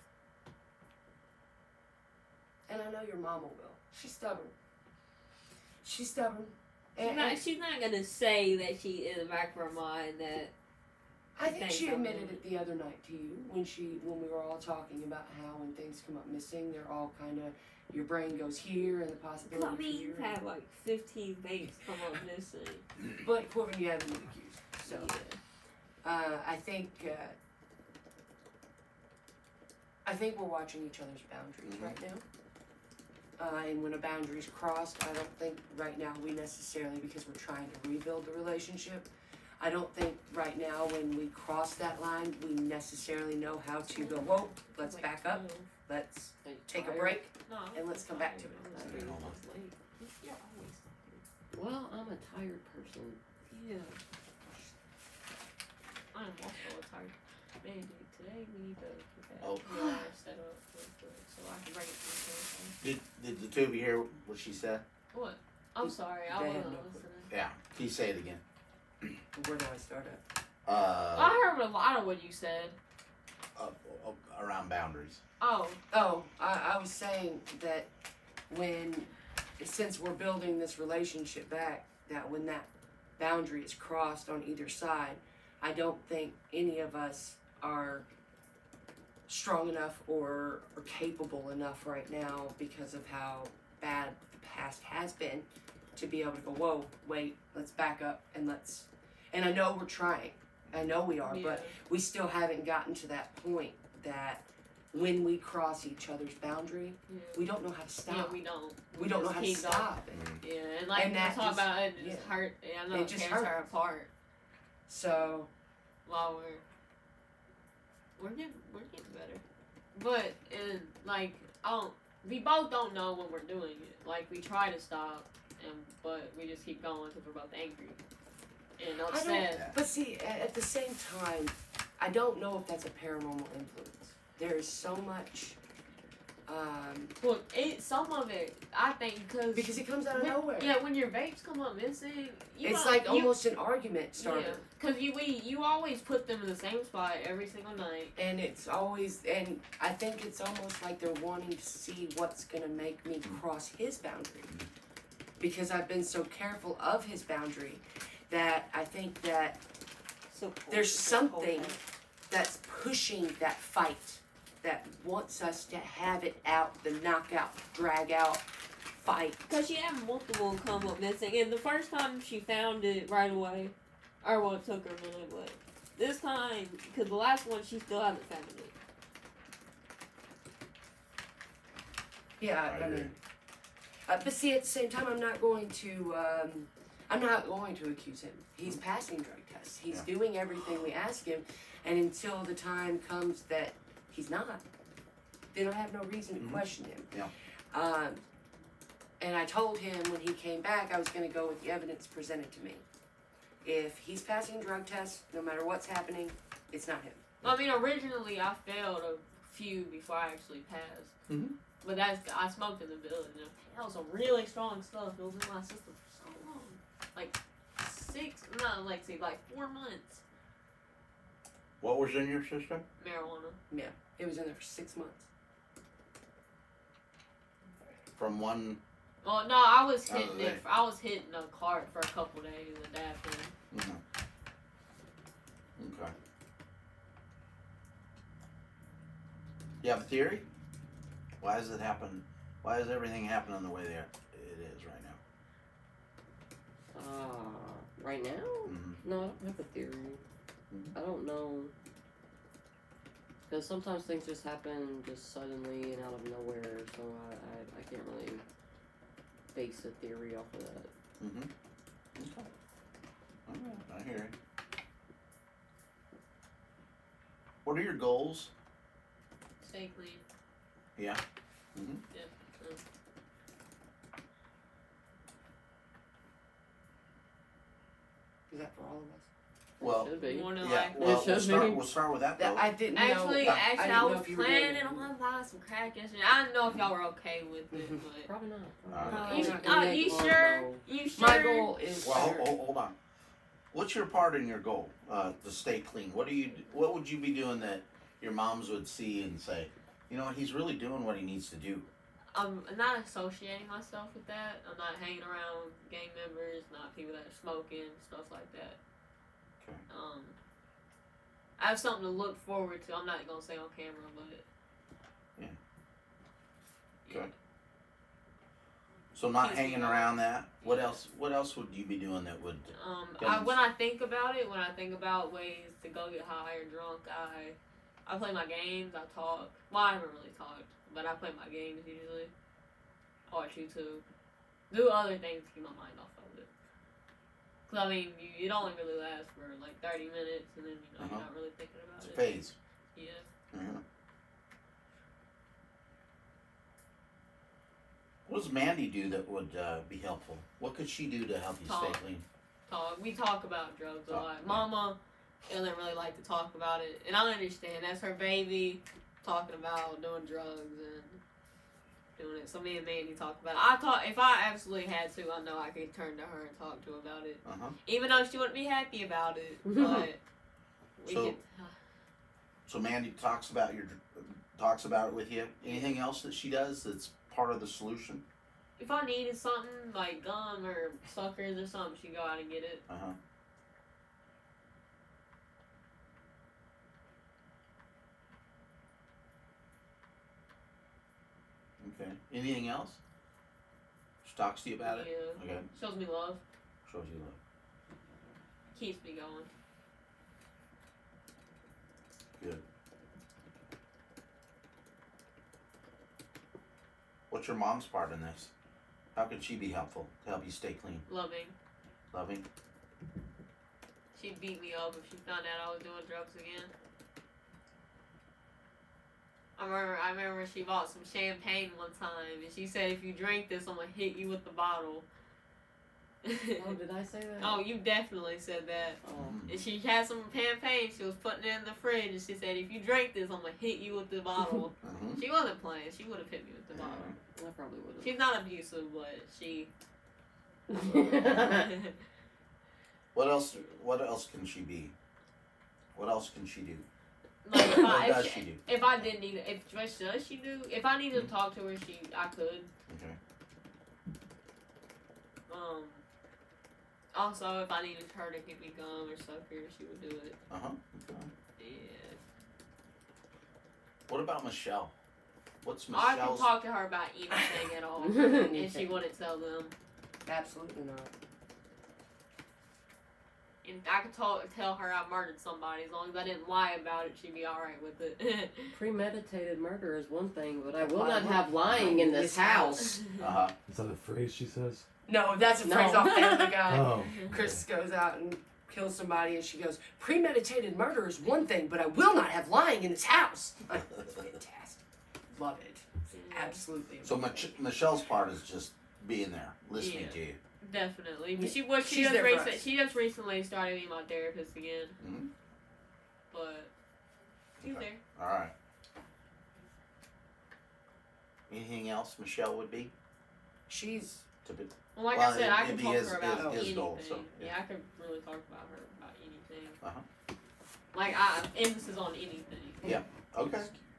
And I know your mama will. She's stubborn. She's stubborn. She's not gonna say that she in the back of her mind that. I think she admitted it the other night to you when we were all talking about how when things come up missing, they're all kind of, your brain goes here and the possibility I mean, here. you've had like 15 babes come up missing. But Corbin, you haven't been accused. So I think we're watching each other's boundaries right now. And when a boundary's crossed, I don't think right now we necessarily, because we're trying to rebuild the relationship, I don't think right now when we cross that line, we necessarily know how to go, whoa, let's back up, let's take a break, and let's come back to it. Well, I'm a tired person. Yeah. I'm also a tired man, dude. Today we need to get that set up real quick so I can bring it to the telephone. Did the two of you hear what she said? What? I'm sorry, I They wasn't had no listening. Yeah. Can you say it again? Where do I start at? I heard a lot of what you said. Around boundaries. Oh. I was saying that since we're building this relationship back, that when that boundary is crossed on either side, I don't think any of us are strong enough or capable enough right now because of how bad the past has been to be able to go, whoa, wait, let's back up and I know we're trying. I know we are, but we still haven't gotten to that point that when we cross each other's boundary, we don't know how to stop. Yeah, we don't. We don't know how to stop it. Yeah, and like we talk about it, it just hurt. Yeah, I know it just tears her apart. So, while we're getting better, but we both don't know when we're doing it. Like we try to stop, but we just keep going because we're both angry and upset. But see, at the same time, I don't know if that's a paranormal influence. there's so much. Well, some of it, I think, Because it comes out of nowhere. Yeah, when your vapes come up missing, It's like almost an argument starter. Yeah, because you always put them in the same spot every single night. And it's always, and I think it's almost like they're wanting to see what's gonna make me cross his boundary. Because I've been so careful of his boundary that I think that there's something that's pushing that fight, that wants us to have it out, the knockout, drag out fight. Because she had multiple come up missing, and the first time she found it right away, or well, it took her a minute, but this time, because the last one she still hasn't found it. Yeah, I mean, but see, at the same time, I'm not going to accuse him. He's passing drug tests. He's doing everything we ask him, and until the time comes that he's not, then I have no reason to question him. Yeah. And I told him when he came back, I was going to go with the evidence presented to me. If he's passing drug tests, no matter what's happening, it's not him. I mean, originally I failed a few before I actually passed. Mm-hmm. But I smoked in the building. That was some really strong stuff. It was in my system for so long. Like 4 months. What was in your system? Marijuana. Yeah, it was in there for 6 months. From one. Well, no, I was Oh, hitting it. I was hitting a cart for a couple days with that thing. Mm-hmm. Okay. You have a theory? Why does it happen? Why does everything happen on the way there it is right now? Right now? Mm-hmm. No, I don't have a theory. Mhm. I don't know. Because sometimes things just happen just suddenly and out of nowhere, so I can't really base a theory off of that. Mm-hmm. Okay. Alright, I hear it. What are your goals? Stay clean. Yeah. Mm-hmm. Yeah. Is that for all of us? Well, Should be. More than yeah. likely. Well, It should we'll start with that though. I didn't know. Actually, I I didn't know was if you were planning doing on buying some crack yesterday. I didn't know if y'all were okay with it, but Probably not. Alright. you, I'm not gonna you make sure? one, You sure? My goal is Well, better. hold on. What's your part in your goal to stay clean? What would you be doing that your moms would see and say, you know what, he's really doing what he needs to do? I'm not associating myself with that. I'm not hanging around gang members, not people that are smoking, stuff like that. Okay. I have something to look forward to. I'm not gonna say on camera, but Yeah. yeah. Okay. So not Keeps me hanging going. around that. What Yeah. else? What else would you be doing that would? When I think about it, when I think about ways to go get high or drunk, I play my games. I talk. Well, I haven't really talked, but I play my games usually. I watch YouTube. Do other things to keep my mind off of it. Cause I mean, it only really lasts for like 30 minutes, and then you're not really thinking about It's a it. phase. Yeah. Mhm. What does Mandy do that would be helpful? What could she do to help you Talk. stay clean? We talk about drugs a Talk, lot. yeah. Mama doesn't really like to talk about it, and I understand. That's her baby, talking about doing drugs and doing it. So me and Mandy talk about it. If I absolutely had to, I know I could turn to her and talk to her about it. Even though she wouldn't be happy about it, but we So- can. So Mandy talks about it with you. Anything else that she does that's part of the solution? If I needed something like gum or suckers or something, she'd go out and get it. Okay. Anything else? She talks to you about it? Yeah. Okay. Shows me love. Shows you love. Keeps me going. Good. What's your mom's part in this? How could she be helpful to help you stay clean? Loving. Loving? She'd beat me up if she found out I was doing drugs again. I remember she bought some champagne one time, and she said, if you drink this, I'm going to hit you with the bottle. Oh, did I say that? Oh, you definitely said that. Oh. And she had some champagne. She was putting it in the fridge, and she said, "If you drink this, I'm gonna hit you with the bottle." Mhm. She wasn't playing. She would have hit me with the bottle. I probably would She's not abusive, but she. have. What else? What else can she be? What else can she do? Like if What I, does if, she do? if I didn't need it, if does she do? If I needed to talk to her, I could. Okay. Also, if I needed her to give me gum or stuff here, she would do it. Uh huh. Okay. Yeah. What about Michelle? What's I can Michelle's? talk to her about anything at all, and she wouldn't tell them. Absolutely not. And I could tell her I murdered somebody as long as I didn't lie about it. She'd be all right with it. Premeditated murder is one thing, but I will not have lying in this house. Uh huh. Is that a phrase she says? No, that's a No. phrase off Family Guy. Oh. Chris goes out and kills somebody, and she goes, "Premeditated murder is one thing, but I will not have lying in this house." Fantastic. Love it. Absolutely. So Michelle's part is just being there, listening Yeah. to you. Definitely. But she She's there for us. she just recently started being my therapist again. Mhm. But she's Okay. there. All right. Anything else Michelle would be? She's To be Well, like Well, I said, I it'd can be talk to his- her about his anything. goal, so, yeah. Yeah, I could really talk about her about anything. Uh-huh. Like emphasis on anything. Yeah. Okay.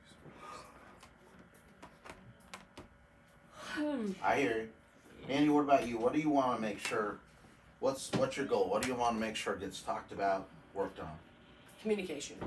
I hear you. Andy, what about you? What do you want to make sure? What's your goal? What do you want to make sure gets talked about, worked on? communication.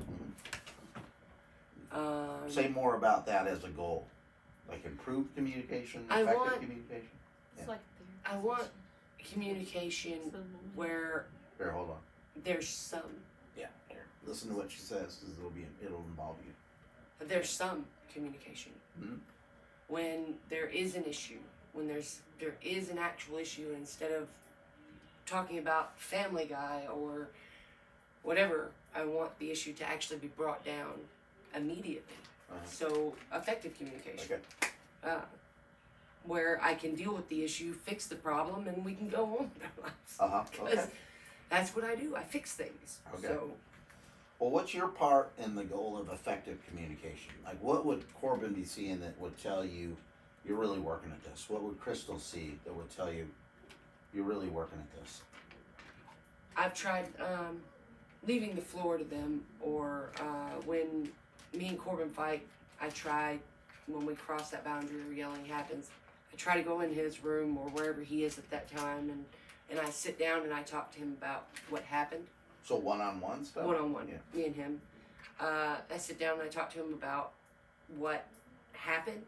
Say more about that as a goal. Like improved communication, I effective want- communication. It's Yeah. like I want communication where Here, hold on. there's some Here, listen to what she says, because it'll involve you. there's some communication. Mhm. When there is an issue, when there is an actual issue, instead of talking about Family Guy or whatever, I want the issue to actually be brought down immediately. Uh-huh. So effective communication. Okay. Where I can deal with the issue, fix the problem, and we can go on with our lives. Uh-huh. Okay. Because that's what I do. I fix things. Okay. So Well, what's your part in the goal of effective communication? Like, what would Corbin be seeing that would tell you you're really working at this? What would Crystal see that would tell you you're really working at this? I've tried leaving the floor to them, or when me and Corbin fight, I try, when we cross that boundary or yelling happens, I try to go in his room or wherever he is at that time, and I sit down and I talk to him about what happened. So one-on-one stuff? One-on-one, Yeah. me and him. I sit down and I talk to him about what happened,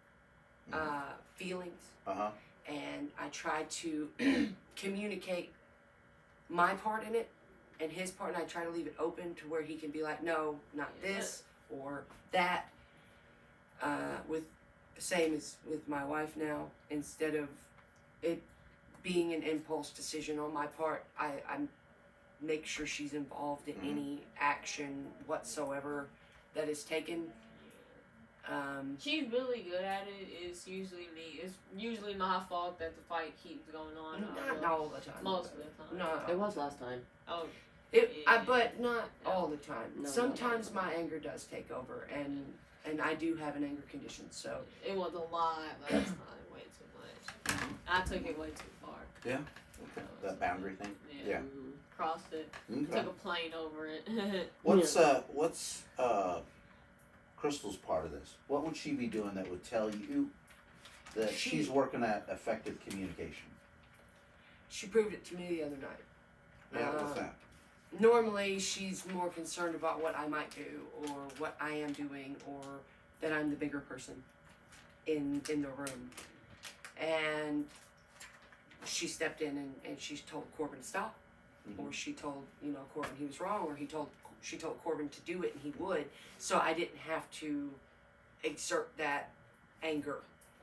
feelings, Uh-huh. and I try to communicate my part in it and his part, and I try to leave it open to where he can be like, no, not this or that. With same as with my wife now, instead of it being an impulse decision on my part, I make sure she's involved in any action whatsoever that is taken. She's really good at it. It's usually me. It's usually my fault that the fight keeps going on. Not all the time. Most of the time. No, It was last time. Oh, but not all the time. No, Sometimes not all the my anger does take over, and I do have an anger condition. So it was a lot last time. Way too much. I took it way too far. Yeah. Okay. That boundary thing? Yeah. Mhm. Crossed it. Okay. Took a plane over it. What's Crystal's part of this? What would she be doing that would tell you that she's working at effective communication? she proved it to me the other night. Yeah, what's that? Normally, she's more concerned about what I might do or what I am doing, or that I'm the bigger person in the room. And she stepped in and she told Corbin to stop, or she told Corbin he was wrong, or she told Corbin to do it and he would. So I didn't have to exert that anger.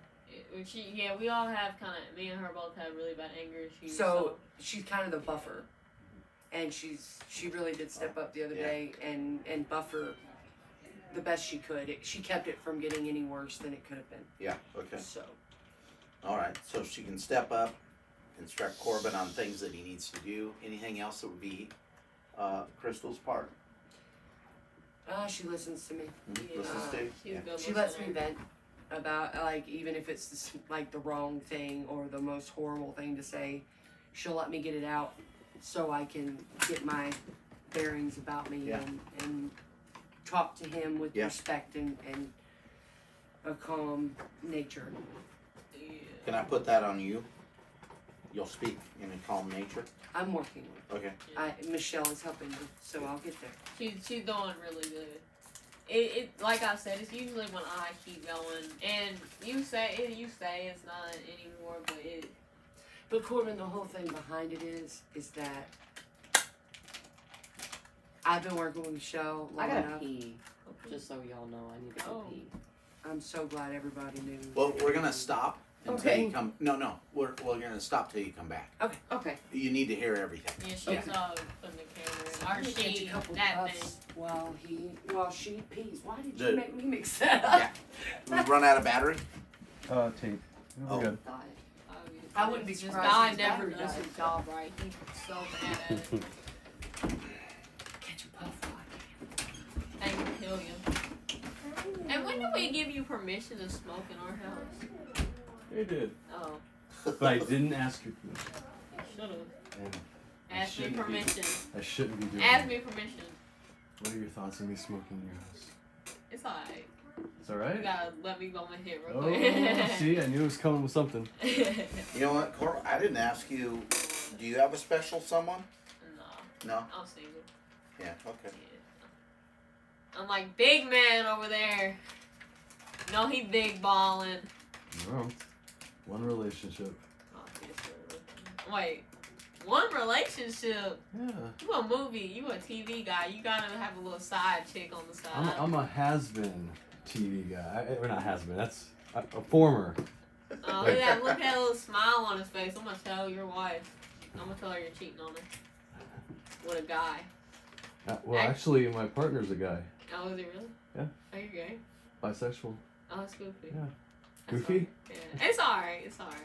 We all have me and her both have really bad anger issues. So she's kind of the buffer. And she really did step up the other day and buffer the best she could. She kept it from getting any worse than it could have been. Yeah, okay. So All right, so she can step up instruct Corbin on things that he needs to do. Anything else that would be Crystal's part? She listens to me. Listens to you? She's a good She lets me listener. vent about, like, even if it's like the wrong thing or the most horrible thing to say, she'll let me get it out so I can get my bearings about me Yeah. and talk to him with Yeah. respect and a calm nature. Yeah. Can I put that on you? You'll speak in a calm nature? I'm working on Okay. it. Michelle is helping me, so I'll get there. She's doing really good. It like I said, it's usually when I keep going, and you say it's not anymore, but it. But Corbin, the whole thing behind it is that I've been working with Michelle I long gotta enough. pee. Just so y'all know, I need to go Oh. pee. I'm so glad everybody knew. Well, we're gonna stop until Okay. you come. No, we're gonna stop till you come back. Okay. You need to hear everything. Yeah, she's Yeah. putting the camera in. I'm Or gonna catch she, a couple that puffs thing. while she pees. Why did The- you make me mix that Yeah. up? We run out of battery. Tape. Oh. Good. Die. I wouldn't be This surprised guy if his never battery does died. his job right. He's so bad at it. Catch a puff while I They can kill you. And when did we give you permission to smoke in our house? They did. Oh, But I didn't ask your permission. you should have. And Ask me shouldn't be. permission. I shouldn't be doing Ask that. me permission. What are your thoughts on me smoking in your house? It's alright. It's You alright? gotta let me go my hit real Oh, quick. see, I knew it was coming with something. You know what, Cor? I didn't ask you. Do you have a special someone? No, No. I'm single. Yeah. Okay. Yeah. I'm like big man over there. No, he big ballin'. No. One relationship. Oh, wait, one relationship? Yeah. You a movie, you a TV guy. You gotta have a little side chick on the side. I'm a has-been TV guy. Or not has-been. That's a former. Oh, look at that little smile on his face. I'm gonna tell your wife. I'm gonna tell her you're cheating on her with a guy. Well, actually, my partner's a guy. Oh, is it really? Yeah. Are you gay? Bisexual. Oh, it's goofy. Yeah. That's Goofy? all- yeah. It's alright. It's alright.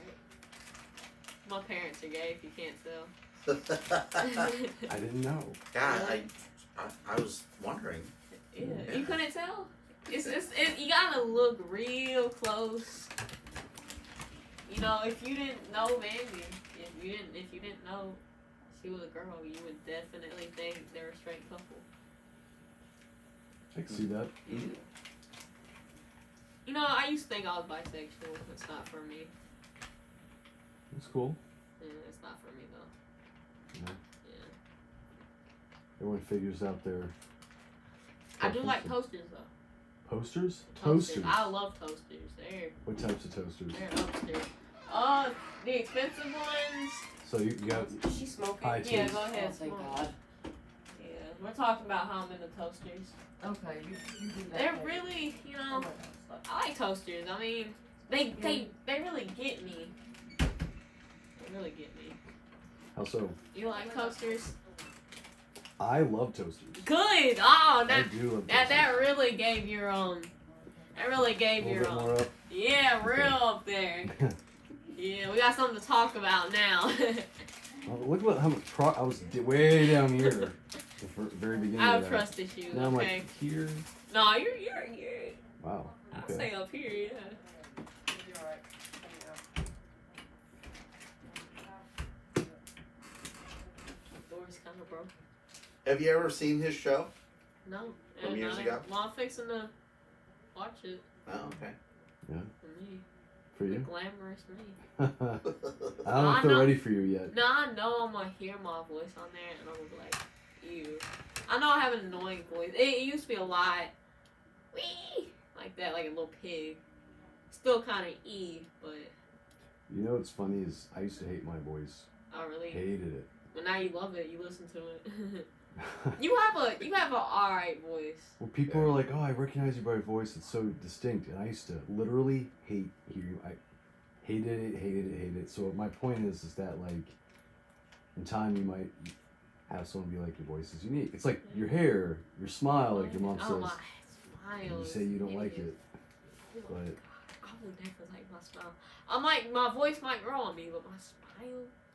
My parents are gay. If you can't tell. I didn't know. God, I was wondering. Yeah. You couldn't tell. You gotta look real close. You know, if you didn't know Mandy, if you didn't know she was a girl, you would definitely think they're a straight couple. I can see that. Yeah. You know, I used to think I was bisexual. It's not for me. It's cool. Yeah, it's not for me though. Yeah. Yeah. Everyone figures out their I do like preferences. toasters though. Posters? Toasters. I love toasters. They're What types of toasters? upstairs. The expensive ones. So you got Is she smoking? High Yeah, taste. go ahead. Oh, thank smoke. God. Yeah, we're talking about how I'm into toasters. Okay, you do that. They're baby. really, you Oh know, my God. I like toasters. I mean, they really get me. They really get me. how so? You like toasters? I love toasters. Good. Oh, I that do love that toasters. really gave your That really A gave little your bit more up. Yeah, real up there. Yeah, we got something to talk about now. Oh, look how much I was way down here. The very beginning I of have that. trust issues. Now I'm Okay. like here. No, you're. Wow. I'll Okay. stay up here. Yeah. You're alright. Door's kind of broke. Have you ever seen his show? No. From and years I- ago? Well, I'm fixing to watch it Oh, okay. for me. For The you? glamorous me. I don't know if I they're know. ready for you yet. No, I know I'm gonna hear my voice on there and I'm gonna be like, ew. I know I have an annoying voice. It used to be a lot. Wee! Like that, like a little pig. Still kind of but You know what's funny is I used to hate my voice. I really. Hated it. But now you love it. You listen to it. you have a alright voice. Well, people are like, "Oh, I recognize you by your voice. It's so distinct." And I used to literally hate you. I hated it. So my point is that like, in time you might have someone be like, "Your voice is unique." It's like your hair, your smile, like your mom Oh, says. my And smile. you say you don't like it, Oh my but God, I would never like my smile. I'm like, my voice might grow on me, but my smile.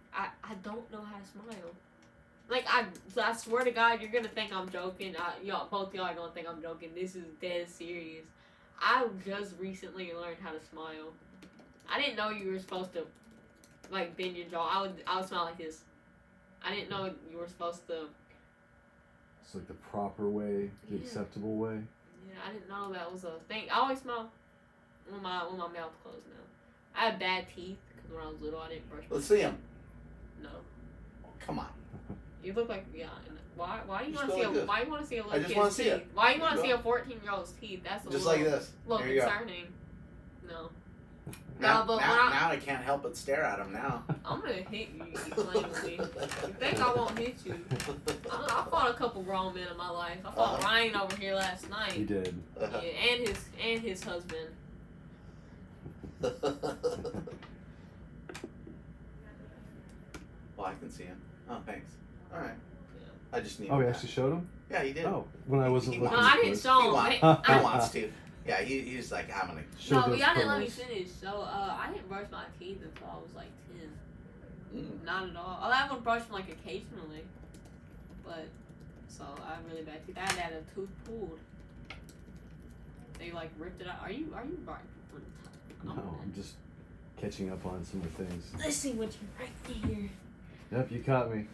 I don't know how to smile. Like, I swear to God, you're gonna think I'm joking. Both y'all are gonna think I'm joking. This is dead serious. I just recently learned how to smile. I didn't know you were supposed to, like, bend your jaw. I would smile like this. I didn't know you were supposed to. It's like the proper way, the Yeah. acceptable way. Yeah, I didn't know that was a thing. I always smile with my mouth closed now. I had bad teeth because when I was little, I didn't brush my Let's see him. No. Oh, come on. You look like Why do you Just want to go see like a this. Why you want to see a I little just kid's wanna see teeth? it. Why you want to Go. see a 14-year-old's teeth? That's a Just little, like this. little There you go. concerning. No. Now, but now I can't help but stare at him now. I'm gonna hit you. You plainly. You think I won't hit you? I fought a couple grown men in my life. I fought Ryan over here last He night. did. Yeah, and his husband. Well, I can see him. Oh, thanks. All right. I just need. Oh, we actually showed him? Yeah, he did. Oh, when I wasn't He looking. No, I at didn't this. show He, him. want, he wants to. Yeah, he's like, I'm gonna. Show No, but those y'all didn't let me promos. finish. So, I didn't brush my teeth until I was like 10. Mm. Not at all. I would brush them like occasionally. But, so I have really bad teeth. I had a tooth pulled. They like ripped it out. Are you right? No, I'm just catching up on some of the things. Let's see what you right there. Yep, you caught me.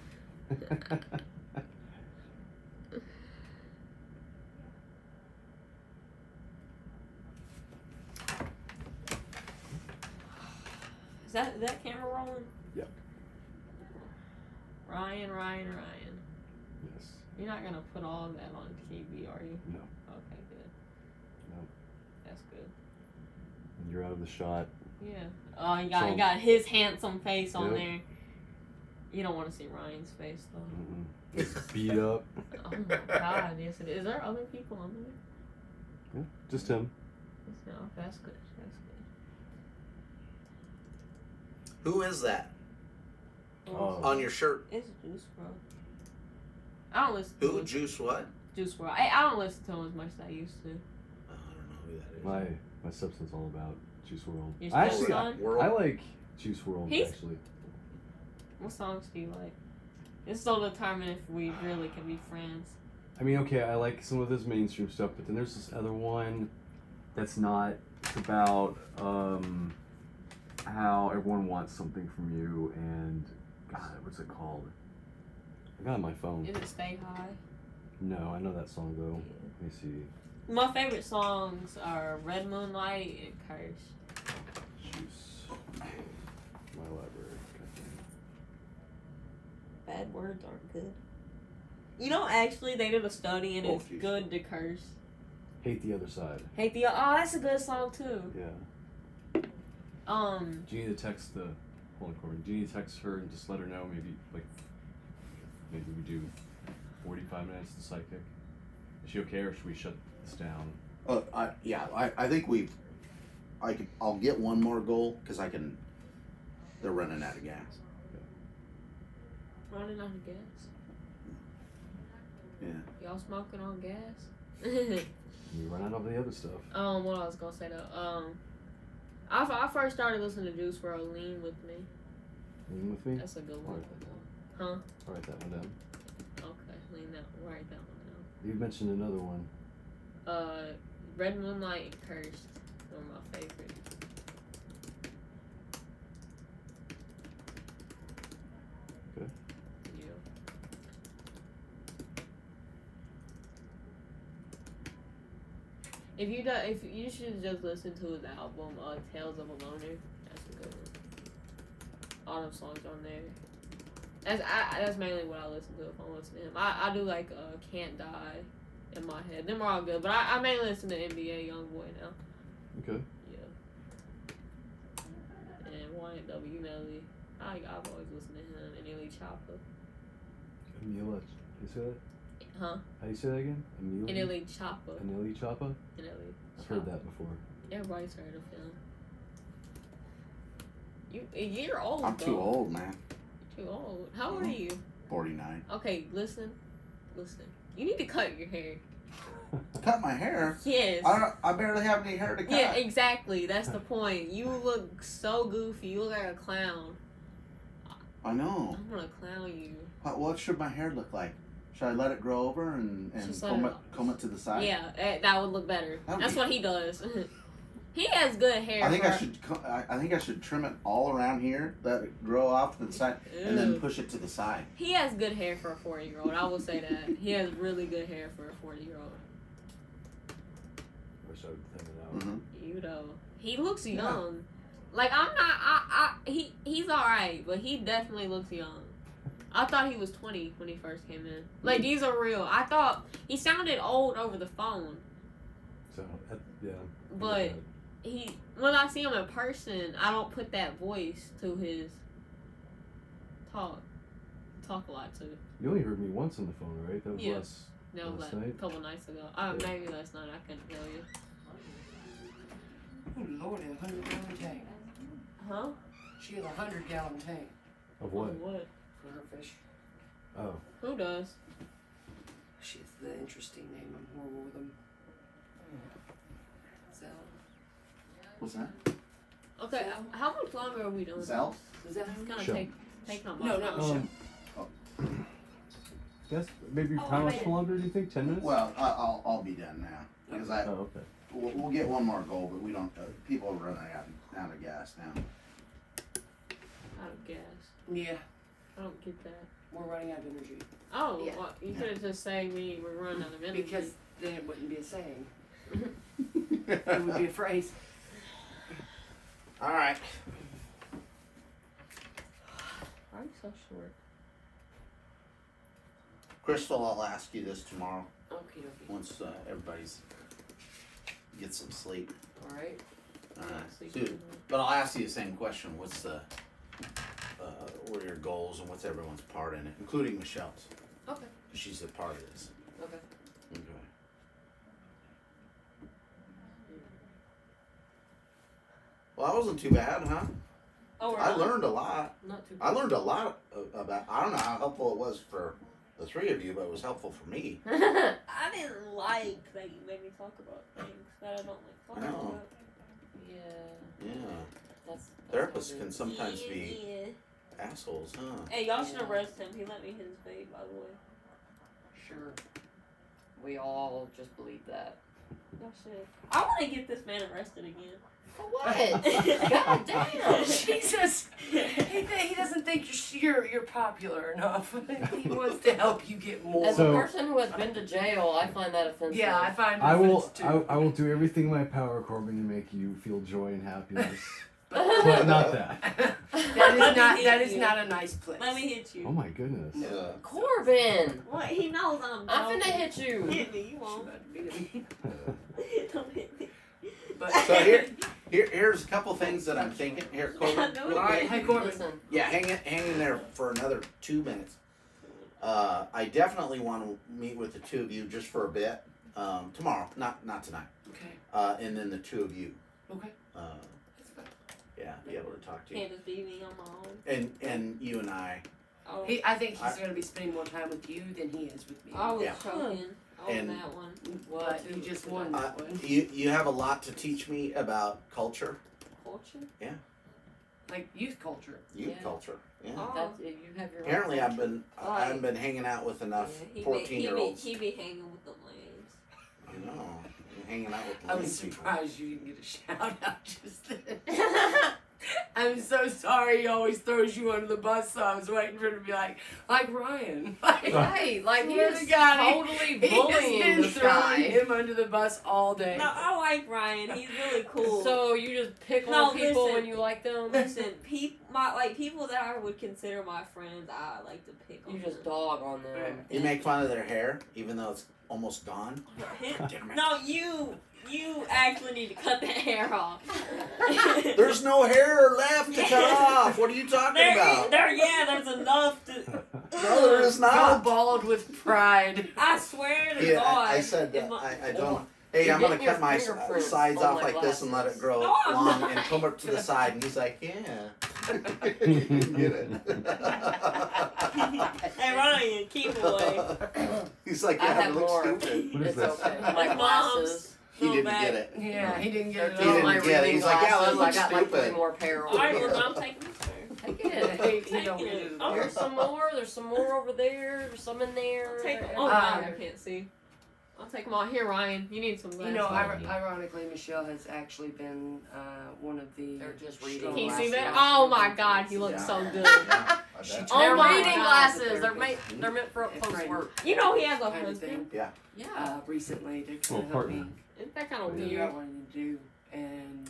Is that camera rolling? Yep. Ryan. Yes. You're not gonna put all that on TV, are you? No. Okay, good. No. That's good. And you're out of the shot. Yeah. Oh, you got So- got his handsome face on Yep. there. You don't want to see Ryan's face though. Mm-mm. It's beat up. Oh my God, yes it is. Is there other people on there? Yeah, just him. No, that's good. That's Who is that good. Oh. on your shirt? It's Juice WRLD. I don't listen to Who? him. Juice what? Juice WRLD. I don't listen to him as much as I used to. Oh, I don't know who that is. My substance all about Juice WRLD. Your I actually, stepson? World? I like Juice WRLD He's- actually. What songs do you like? This will determine if we really can be friends. I mean, okay, I like some of his mainstream stuff, but then there's this other one that's not. It's about how everyone wants something from you, and God, what's it called? I got it on my phone. Is it Stay High? No, I know that song though. Let me see. My favorite songs are Red Moonlight and Curse. Juice. My library. Goddamn. Bad words aren't good. You know, actually, they did a study and Oh, it's geez. good to curse. Hate the Other Side. Hate the. Oh, that's a good song too. Yeah. Um, Do you need to text the? Hold on, Corbin. Do you need to text her and just let her know? Maybe we do 45 minutes to psychic. Is she okay, or should we shut this down? I think I'll get one more goal because they're running out of gas. running out of gas. Yeah. Y'all smoking on gas? We run out of the other stuff. What I was gonna say though. I first started listening to Juice WRLD, Lean With Me. Lean with me. That's a good I'll one. write that down. Huh? I'll write that one down. Okay, write that one down. You mentioned another one. Red Moonlight and Cursed are my favorites. Good. Yeah. If you should just listen to his album, Tales of a Loner. That's a good one. All them songs on there. That's mainly what I listen to if I'm listening to him. I do like Can't Die in my head. Them are all good, but I mainly listen to NBA YoungBoy now. Okay. Yeah. And YNW Melly. I've always listened to him. And Illy Chopper. Anila. You say that? Huh? How do you say that again? Anila. And Illy Chopper. Anili Choppa. And Illy I've heard that before. Everybody's heard of him. You're old. I'm too though. old, man. You're too old. How old are you? 49. Okay, listen. You need to cut your hair. Cut my hair. Yes. I barely have any hair to cut. Yeah, exactly. That's the point. You look so goofy. You look like a clown. I know. I'm gonna clown you. What should my hair look like? Should I let it grow over and Just comb it to the side? Yeah, that would look better. That would That's be- what he does. He has good hair. I think for- I should. I think I should trim it all around here, let it grow off to the side, and then Ew. push it to the side. He has good hair for a 40-year-old. I will say that. He has really good hair for a 40-year-old. Wish I would thin it out. Mm-hmm. You know, he looks young. Like I'm not. He's all right, but he definitely looks young. I thought he was 20 when he first came in. Like these are real. I thought he sounded old over the phone, So, yeah. but when I see him in person, I don't put that voice to his talk a lot too. You only heard me once on the phone, right? That was Yeah. last. No, Last like night? a couple nights ago. Yeah. Maybe last night. I couldn't tell you. Oh Lord, a 100-gallon tank. Huh? She has a 100-gallon tank Of what? What? for her fish. Oh. Who does? She has the interesting name. I'm horrible with them. Zell. What's that? Okay, how much longer are we doing? Zell? Is that It's gonna Show. take not No, much. not time. Guess maybe Oh, how I much made it. longer do you think? 10 minutes? Well, I'll be done now because Oh, okay. we'll get one more goal, but we don't. People are running out of gas now. Out of gas. Yeah, I don't get that. we're running out of energy. Oh, Yeah. well, you could have just said we're running out of energy. Because then it wouldn't be a saying. It would be a phrase. All right. Why are you so short? Crystal, I'll ask you this tomorrow Okie dokie. once everybody's get some sleep. Alright. Dude, but I'll ask you the same question. What's the what are your goals and what's everyone's part in it, including Michelle's? Okay. She's a part of this. Okay. Okay. Well, that wasn't too bad, huh? Oh, we're I not- learned a lot. Not too I learned a lot about. I don't know how helpful it was for the three of you, but it was helpful for me. I didn't like that you made me talk about things that I don't like talking I know. about. Yeah. Yeah. That's Therapists not can good. sometimes be Yeah. assholes, huh? Hey, y'all should Yeah. arrest him. He let me hit his vape, by the way. Sure. We all just believe that. Y'all should. I want to get this man arrested again. For what? God damn. Jesus! He doesn't think you're popular enough. He wants to help you get more. As So- a person who has been to jail, I find that offensive. Yeah, I find I will. offense too. I will do everything in my power, Corbin, to make you feel joy and happiness, But but not that. that is not a nice place. Let me hit you. Oh my goodness. Yeah. Corbin! What? He knows I'm I'm finna hit you. Hit me. You won't. Don't hit me. But So here's a couple things that I'm thinking. Here, Corbin. No. real All right, quick. hey Corbin. Listen. Yeah, hang in there for another 2 minutes. I definitely want to meet with the two of you just for a bit tomorrow, not tonight. Okay. And then the two of you. Okay. Uh, That's fine. yeah, be able to talk to you. Can't just be me on my own. And you and I. Oh, I think he's going to be spending more time with you than he is with me. I was Yeah. choking on And- that one. But you just won that one. You have a lot to teach me about culture, Culture? Like youth culture. youth Yeah. culture. Yeah. Oh. That's, you have your own Apparently, I culture. haven't been hanging out with enough Yeah, 14-year-olds. He be hanging with the lames. You know, I'm hanging out with the I was lame people. surprised you didn't get a shout out just then. I'm so sorry he always throws you under the bus, so I was waiting for him to be like Ryan. Right, like Swear he's to God, totally He has bullying been this throwing guy. him under the bus all day. No, I like Ryan. He's really cool. So you just pick No, on people listen. when you like them? listen, people that I would consider my friends, I like to pick on You just them. dog on them. You make fun of their hair, even though it's almost gone. Damn it. No, you actually need to cut that hair off. There's no hair left to cut off. What are you talking about? There's enough to. No, there is So not. bald with pride. I swear to Yeah, God. I said if my- I don't. Hey, You're I'm gonna getting your cut my fingerprints sides on off my like this and let glasses. it grow No, I'm long not. and come up to the side. And he's like, yeah. You get it. Hey Ryan, keep away. He's like, I yeah, have it looks more. stupid. What is It's this? okay. My Like glasses. He Go didn't back. get it. Yeah, he didn't get it. He didn't my get it. reading He's like, yeah, that glasses. looks I got like 3 stupid. more pair Alright, over well, here. I'm taking this turn. Take it. He don't get it at all. Here's some more. There's some more over there. There's some in there. I'll take them. there. Oh, Ryan, I can't see. I'll take them all. Here, Ryan, you need some glasses. You know, ironically, Michelle has actually been one of the. They're just reading. strong Can you see that? last Oh my year. God, he looks so good. Yeah, I She bet. told They're Oh my reading God. glasses. They're meant for up And close friend. work. You know he has a Kind of husband. thing. Yeah. Recently to Well, kind of help partner. me Isn't that kind of figure weird? out what I need to do, and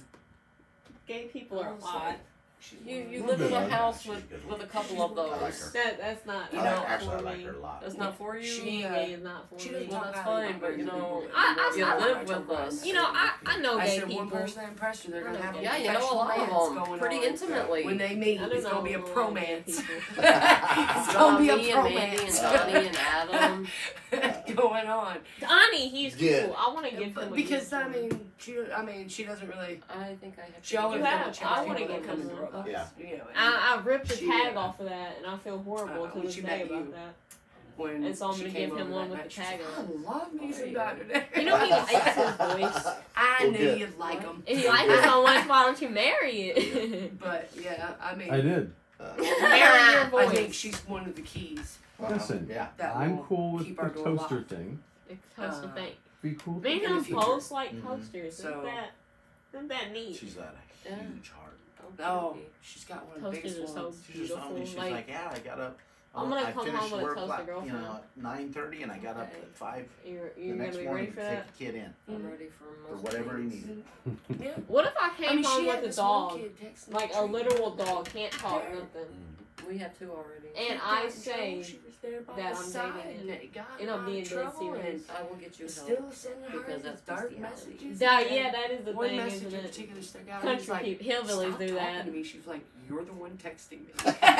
Gay people are Also, odd. she's You one you of live in a Yeah, house she's with good with a looking. couple of I like those. her. That's not. You I know, like, actually, I for like me. her a lot. That's not for you. Being Yeah. gay is not for She me. doesn't Well, talk that's highly fine, about but, other you people know, that I you know live her. with us. You know, I know I gay said one people. person that impressed her, they're gonna have a Yeah, you know a professional lot romance of them going pretty on. intimately. When they meet, I don't it's gonna know be a a lot of gay promance. people. It's gonna be a Me and Mandy and promance Donnie and Adam. going on. Donnie, he's cool. Yeah. I want to give him a Because gift I for him. mean, she doesn't really. I think I have. She always You have- double checks I people wanna that give come him into one. Roblox. Yeah. You know, and I ripped the She, tag off of that, and I feel horrible to when this she day met about you. that. when And so I'm she gonna came give him over one that with night, the she tag said, on. I love me some Oh, Dr. Dare. You know he likes his voice. I Well, knew good. you'd like him. If you like it so much, why don't you marry it? But yeah, I mean, I did. Marry your I voice. think she's one of the keys. Listen, Yeah. That I'm will cool with keep the our door toaster locked. thing. It's supposed to think. Be cool. Me In and the him future. post like Mhm. toasters. So- Isn't that neat? She's got a Yeah. huge heart. Oh, she's got one of the Toasters biggest are so ones. She just told me, beautiful. she's Like, like, yeah, I got up. I'm gonna I come finished home with a work toaster like, girlfriend. 9:30, and I got up at 5 you're the gonna next be ready morning for to take that? the kid in I'm ready for for most whatever he things. needed. Yeah. What if I came I mean, home she had with a this one dog, kid text me like a treating literal her dog, can't talk Dare. nothing, We have two already. and She I got in say trouble, she was there by that the I'm side, dating and it, it got and I'm her being in dead trouble, serious. I will get you help. still sending her because these that's dark bestiality. messages. Yeah, that is the One thing, message isn't in it? particular stuck out. and he's Country like, people, hillbillies "Stop do talking that. to me." She's like, "You're the one texting me."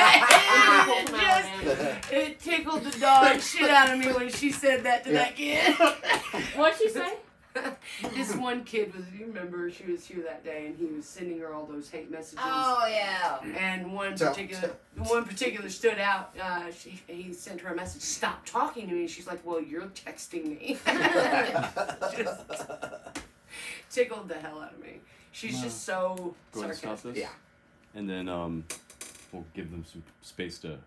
And people from Just- Alabama. it tickled the dog shit out of me when she said that to that kid. What'd she say? This one kid was, you remember, she was here that day, and he was sending her all those hate messages. Oh yeah. And one Tell- particular stood out. He sent her a message, "Stop talking to me." She's like, "Well, you're texting me." Just tickled the hell out of me. She's just so Go ahead and stop sarcastic. this. Yeah. And then we'll give them some space to